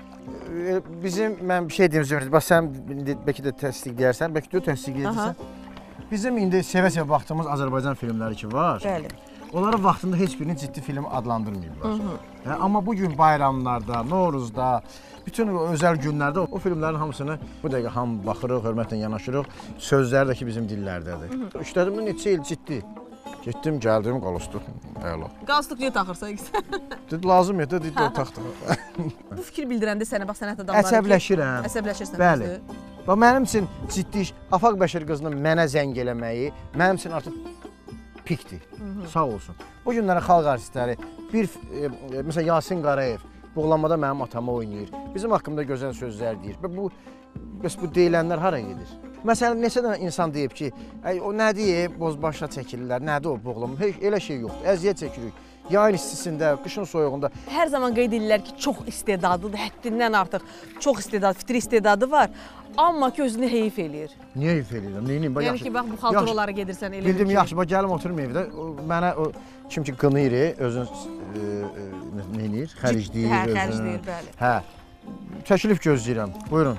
[SPEAKER 3] E, Bizim, mən bir şey deyim Zümrüd, bax sən indi bəlkə də təsdiqləyərsən, bəlkə də təsdiqləyəcəksən. Bizim indi sevə-sevə baxdığımız Azərbaycan filmləri ki var,
[SPEAKER 1] bəli.
[SPEAKER 3] onları vaxtında heç birini ciddi film adlandırmayıblar. Hə, amma bugün bayramlarda, Novruzda, bütün o özəl günlərdə o filmlərin hamısını bu dəqiqə hamı baxırıq, hörmətlə yanaşırıq. Sözləri də ki bizim dillərdədir. İşlədim neçə il ciddi. Getdim, gəldim, qalostuk. Əla.
[SPEAKER 1] Qalstuk niyə taxırsan?
[SPEAKER 3] Dedi, lazım idi, dedi, otaqda.
[SPEAKER 1] Bu fikir bildirəndə sənə, bax, sənət adamları
[SPEAKER 3] Əsəbləşirəm.
[SPEAKER 1] ki, əsəbləşirsən.
[SPEAKER 3] Bəli.
[SPEAKER 1] düzdür?
[SPEAKER 3] Bax, mənim üçün ciddi iş, Afaq Bəşir qızının mənə zəng eləməyi, mənim üçün artıq pikdir. Sağ olsun. Bu günlərə xalq artistləri, bir, e, e, məsələn, Yasin Qarayev, Buğlamada mənim atama oynayır. Bizim haqqımda gözəl sözlər deyir. Və bu, bəs bu deyilənlər hara gedir? Məsələn, neçə dənə insan deyib ki, Ay, o nə deyib, bozbaşa çəkilirlər, nədir o Buğlama? Heç elə şey yoxdur, əziyyət çəkirik. Yayın istisində, qışın soyuğunda.
[SPEAKER 1] Hər zaman qeyd edirlər ki, çox istedadlıdır, həddindən artıq çox istedad, fitri istedadı var. Amma ki, özünü heyif eləyir.
[SPEAKER 3] Niyə heyf eləyirəm? Neyiniyim?
[SPEAKER 1] Yəni ki, bax, bu xalturalara gedirsən elə
[SPEAKER 3] Bildim,
[SPEAKER 1] ki.
[SPEAKER 3] yaxşı, bax, gəlim oturmayım evdə. O, Mənə o, kim ki qınıyır, özün e, e, neyiniyir? Xəricləyir.
[SPEAKER 1] Hə,
[SPEAKER 3] özün.
[SPEAKER 1] xərcləyir, bəli.
[SPEAKER 3] Hə, təklif gözləyirəm, buyurun.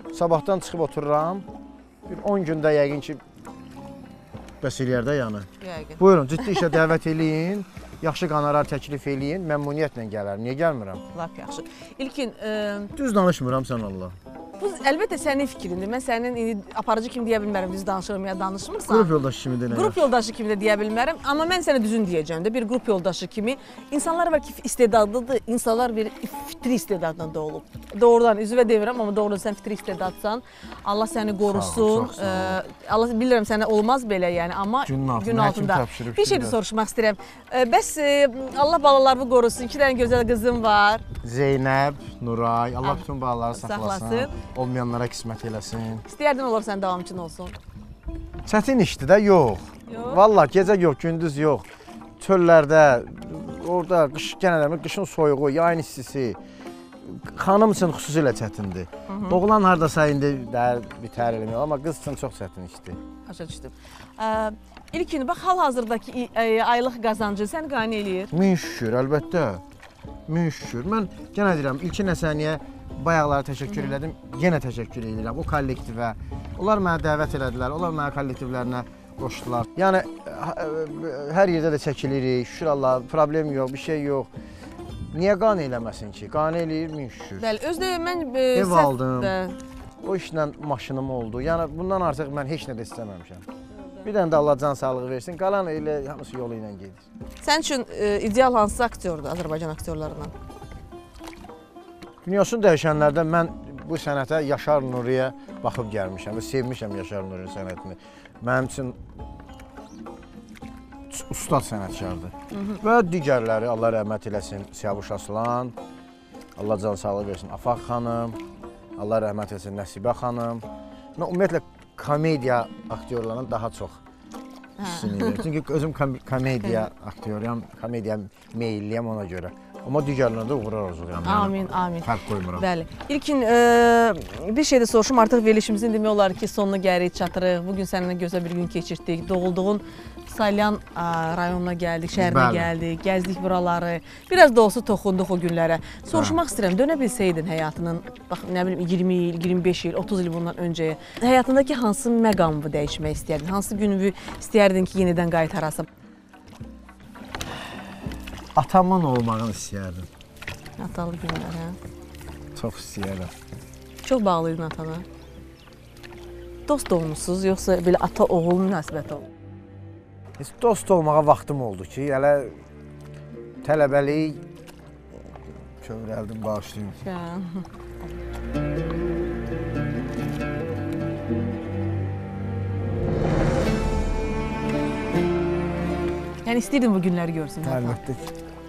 [SPEAKER 3] Sabahdan çıxıb otururam, bir on gündə yəqin ki, bəs eləyər də yəni.
[SPEAKER 1] Yəni. Yəqin.
[SPEAKER 3] Buyurun, ciddi işə dəvət eləyin, yaxşı qonorar təklif eləyin, məmnuniyyətlə gələrəm. Niyə gəlmirəm?
[SPEAKER 1] Lap yaxşı. İlkin, e,
[SPEAKER 3] Düz danışmıram sən Allah.
[SPEAKER 1] bu əlbəttə sənin fikrindir. Mən sənin indi aparıcı kimi deyə bilmərəm, düz danışırım ya danışmırsan.
[SPEAKER 3] Qrup yoldaşı kimi də nə?
[SPEAKER 1] Qrup yoldaşı kimi də deyə bilmərəm, amma mən sənə düzün deyəcəm də, bir qrup yoldaşı kimi insanlar var ki, istedadlıdır, insanlar bir fitri istedadla doğulub. Doğrudan üzvə demirəm, amma doğrudan sən fitri istedadsan. Allah səni qorusun.
[SPEAKER 3] Sağ ol, sağ ol.
[SPEAKER 1] Allah bilirəm sənə olmaz belə yəni, amma
[SPEAKER 3] Günün altında,
[SPEAKER 1] gün altında.
[SPEAKER 3] həkim təpşirib
[SPEAKER 1] Bir şey də
[SPEAKER 3] ki,
[SPEAKER 1] soruşmaq istəyirəm. E, Bəs e, Allah balalarını qorusun. İki dənə gözəl qızım var.
[SPEAKER 3] Zeynəb, Nuray, Allah
[SPEAKER 1] Ah,
[SPEAKER 3] bütün balaları saxlasın.
[SPEAKER 1] saxlasın.
[SPEAKER 3] Olmayanlara qismət eləsin.
[SPEAKER 1] İstəyərdin olur sən davamçın olsun.
[SPEAKER 3] Çətin işdir də, yox.
[SPEAKER 1] Yox.
[SPEAKER 3] Vallahi gecə yox, gündüz yox. Çöllərdə, orada qış genəldə qışın soyuğu, yayın istisi xanım üçün xüsusilə çətindir. Oğlan hardasa indi də bitər eləmək, amma qız üçün çox çətin işdir.
[SPEAKER 1] Başa düşdüm. Ə, İlkin, bax hal-hazırdakı i- ə, aylıq qazancı sən qane eləyir.
[SPEAKER 3] Min şükür, əlbəttə. Min şükür. Mən yenə deyirəm, İlkin Həsəniyə bayaqlara təşəkkür elədim, yenə təşəkkür edirəm o kollektivə. Onlar mənə dəvət elədilər, onlar mənə kollektivlərinə qoşdular. Yəni h- hər yerdə də çəkilirik, şükür Allah, problem yox, bir şey yox. Niyə qane eləməsin ki? Qane eləyir, min şükür.
[SPEAKER 1] Bəli, özdə mən ə,
[SPEAKER 3] Ev
[SPEAKER 1] səhv-
[SPEAKER 3] aldım.
[SPEAKER 1] Bəli.
[SPEAKER 3] O işlə maşınım oldu. Yəni bundan artıq mən heç nə də istəməmişəm. Bir dənə də Allah can sağlığı versin. Qalan elə hamısı yolu ilə gedir.
[SPEAKER 1] Sənin üçün ə, ideal hansı aktyordur Azərbaycan aktyorlarından?
[SPEAKER 3] Dünyasını dəyişənlərdə mən bu sənətə Yaşar Nuriyə baxıb gəlmişəm və sevmişəm Yaşar Nurinin sənətini. Mənim üçün ustad sənətkardır. Və digərləri Allah rəhmət eləsin. Siyavuş Aslan, Allah can sağlığı versin. Afaq xanım, Allah rəhmət eləsin. Nəsibə xanım. Mən ümumiyyətlə komediya aktyorlarından daha çox düşünürəm. Çünki özüm kom komediya aktyoruyam, komediya meyilliyəm ona görə. Amma digərlərində uğurlar arzulayıram.
[SPEAKER 1] Amin, amin.
[SPEAKER 3] Fərq qoymuram.
[SPEAKER 1] Bəli. İlkin, ə, bir şey də soruşum, artıq verilişimizin demək olar ki, sonuna gəlirik, çatırıq. Bugün səninlə gözəl bir gün keçirdik. Doğulduğun Salyan ə, rayonuna gəldik, şəhərinə
[SPEAKER 3] Bəli.
[SPEAKER 1] gəldik, gəzdik buraları. Biraz da olsa toxunduq o günlərə. Soruşmaq istəyirəm, dönə bilsəydin həyatının, bax, nə bilim, iyirmi il, iyirmi beş il, otuz il bundan öncəyə, həyatındakı hansı məqamı dəyişmək istəyərdin? Hansı günü istəyərdin ki, yenidən qaytarasan?
[SPEAKER 3] Atamın olmağını istəyərdim.
[SPEAKER 1] Atalı günlər, hə?
[SPEAKER 3] Çox istəyərdim.
[SPEAKER 1] Çox bağlıydın atana. Dost olmusunuz, yoxsa belə ata-oğul münasibəti oldu?
[SPEAKER 3] Heç dost olmağa vaxtım oldu ki, hələ tələbəlik kövrəldim, bağışlayın.
[SPEAKER 1] Yəni istəyirdim bu günləri görsün.
[SPEAKER 3] Əlbəttə ki.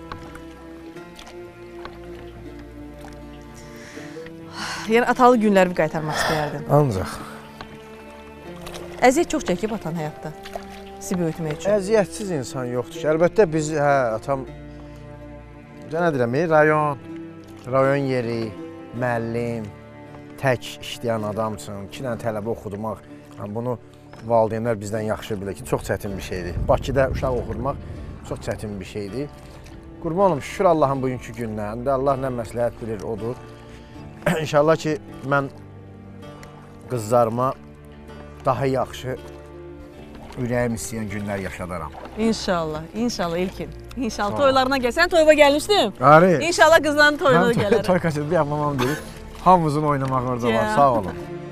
[SPEAKER 1] Yəni atalı günləri bir qaytarmaq istəyərdin.
[SPEAKER 3] Ancaq
[SPEAKER 1] Əziyyət çox çəkib atan həyatda. Sizi böyütmək üçün.
[SPEAKER 3] əziyyətsiz insan yoxdur ki. Əlbəttə biz, hə, atam, nə deyirəm, rayon, rayon yeri, müəllim, tək işləyən adam üçün iki dənə tələbə oxudmaq, yəni bunu valideynlər bizdən yaxşı bilir ki, çox çətin bir şeydir. Bakıda uşaq oxutmaq çox çətin bir şeydir. Qurban olum, şükür Allahın bugünkü gününə. Allah nə məsləhət bilir, odur. İnşallah ki, mən qızlarıma daha yaxşı ürəyim istəyən günlər yaşadaram.
[SPEAKER 1] İnşallah, inşallah İlkin. İnşallah toylarına gəl. Sən toyuma gəlmişdin?
[SPEAKER 3] Qari.
[SPEAKER 1] İnşallah qızların toyuna da gələrəm.
[SPEAKER 3] Toy kaçırdı, bir yapmamam deyil. Hamımızın oynamaq orada var, sağ olun.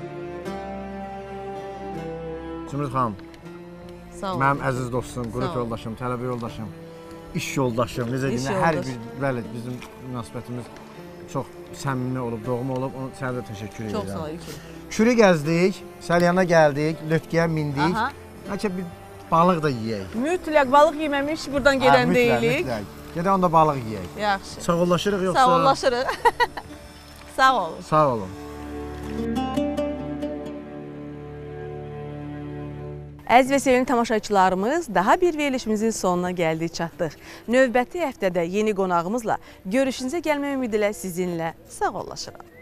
[SPEAKER 3] Zümrüt xanım,
[SPEAKER 1] Sağ olun.
[SPEAKER 3] mənim əziz dostum, qrup
[SPEAKER 1] Sağ ol.
[SPEAKER 3] yoldaşım, tələbə yoldaşım, iş yoldaşım, necə
[SPEAKER 1] İş
[SPEAKER 3] deyim, hər
[SPEAKER 1] yoldaş.
[SPEAKER 3] bir, bəli, bizim münasibətimiz çox səmimi olub, doğma olub, ona sənə də təşəkkür edirəm.
[SPEAKER 1] Çox sağ ol İlkin.
[SPEAKER 3] Kürü gəzdik, Salyana gəldik, lötkiyə mindik.
[SPEAKER 1] Aha.
[SPEAKER 3] Bəlkə bir balıq da yeyək.
[SPEAKER 1] Mütləq balıq yeməmiş buradan
[SPEAKER 3] Hə,
[SPEAKER 1] gedən
[SPEAKER 3] mütləq,
[SPEAKER 1] deyilik.
[SPEAKER 3] mütləq. Gedək onda balıq yeyək.
[SPEAKER 1] Yaxşı.
[SPEAKER 3] Sağollaşırıq yoxsa?
[SPEAKER 1] Sağollaşırıq. Sağ olun.
[SPEAKER 3] Sağ olun.
[SPEAKER 1] Əziz və sevimli tamaşaçılarımız, daha bir verilişimizin sonuna gəldik, çatdıq. Növbəti həftədə yeni qonağımızla görüşünüzə gəlmə ümidi ilə sizinlə sağollaşırıq.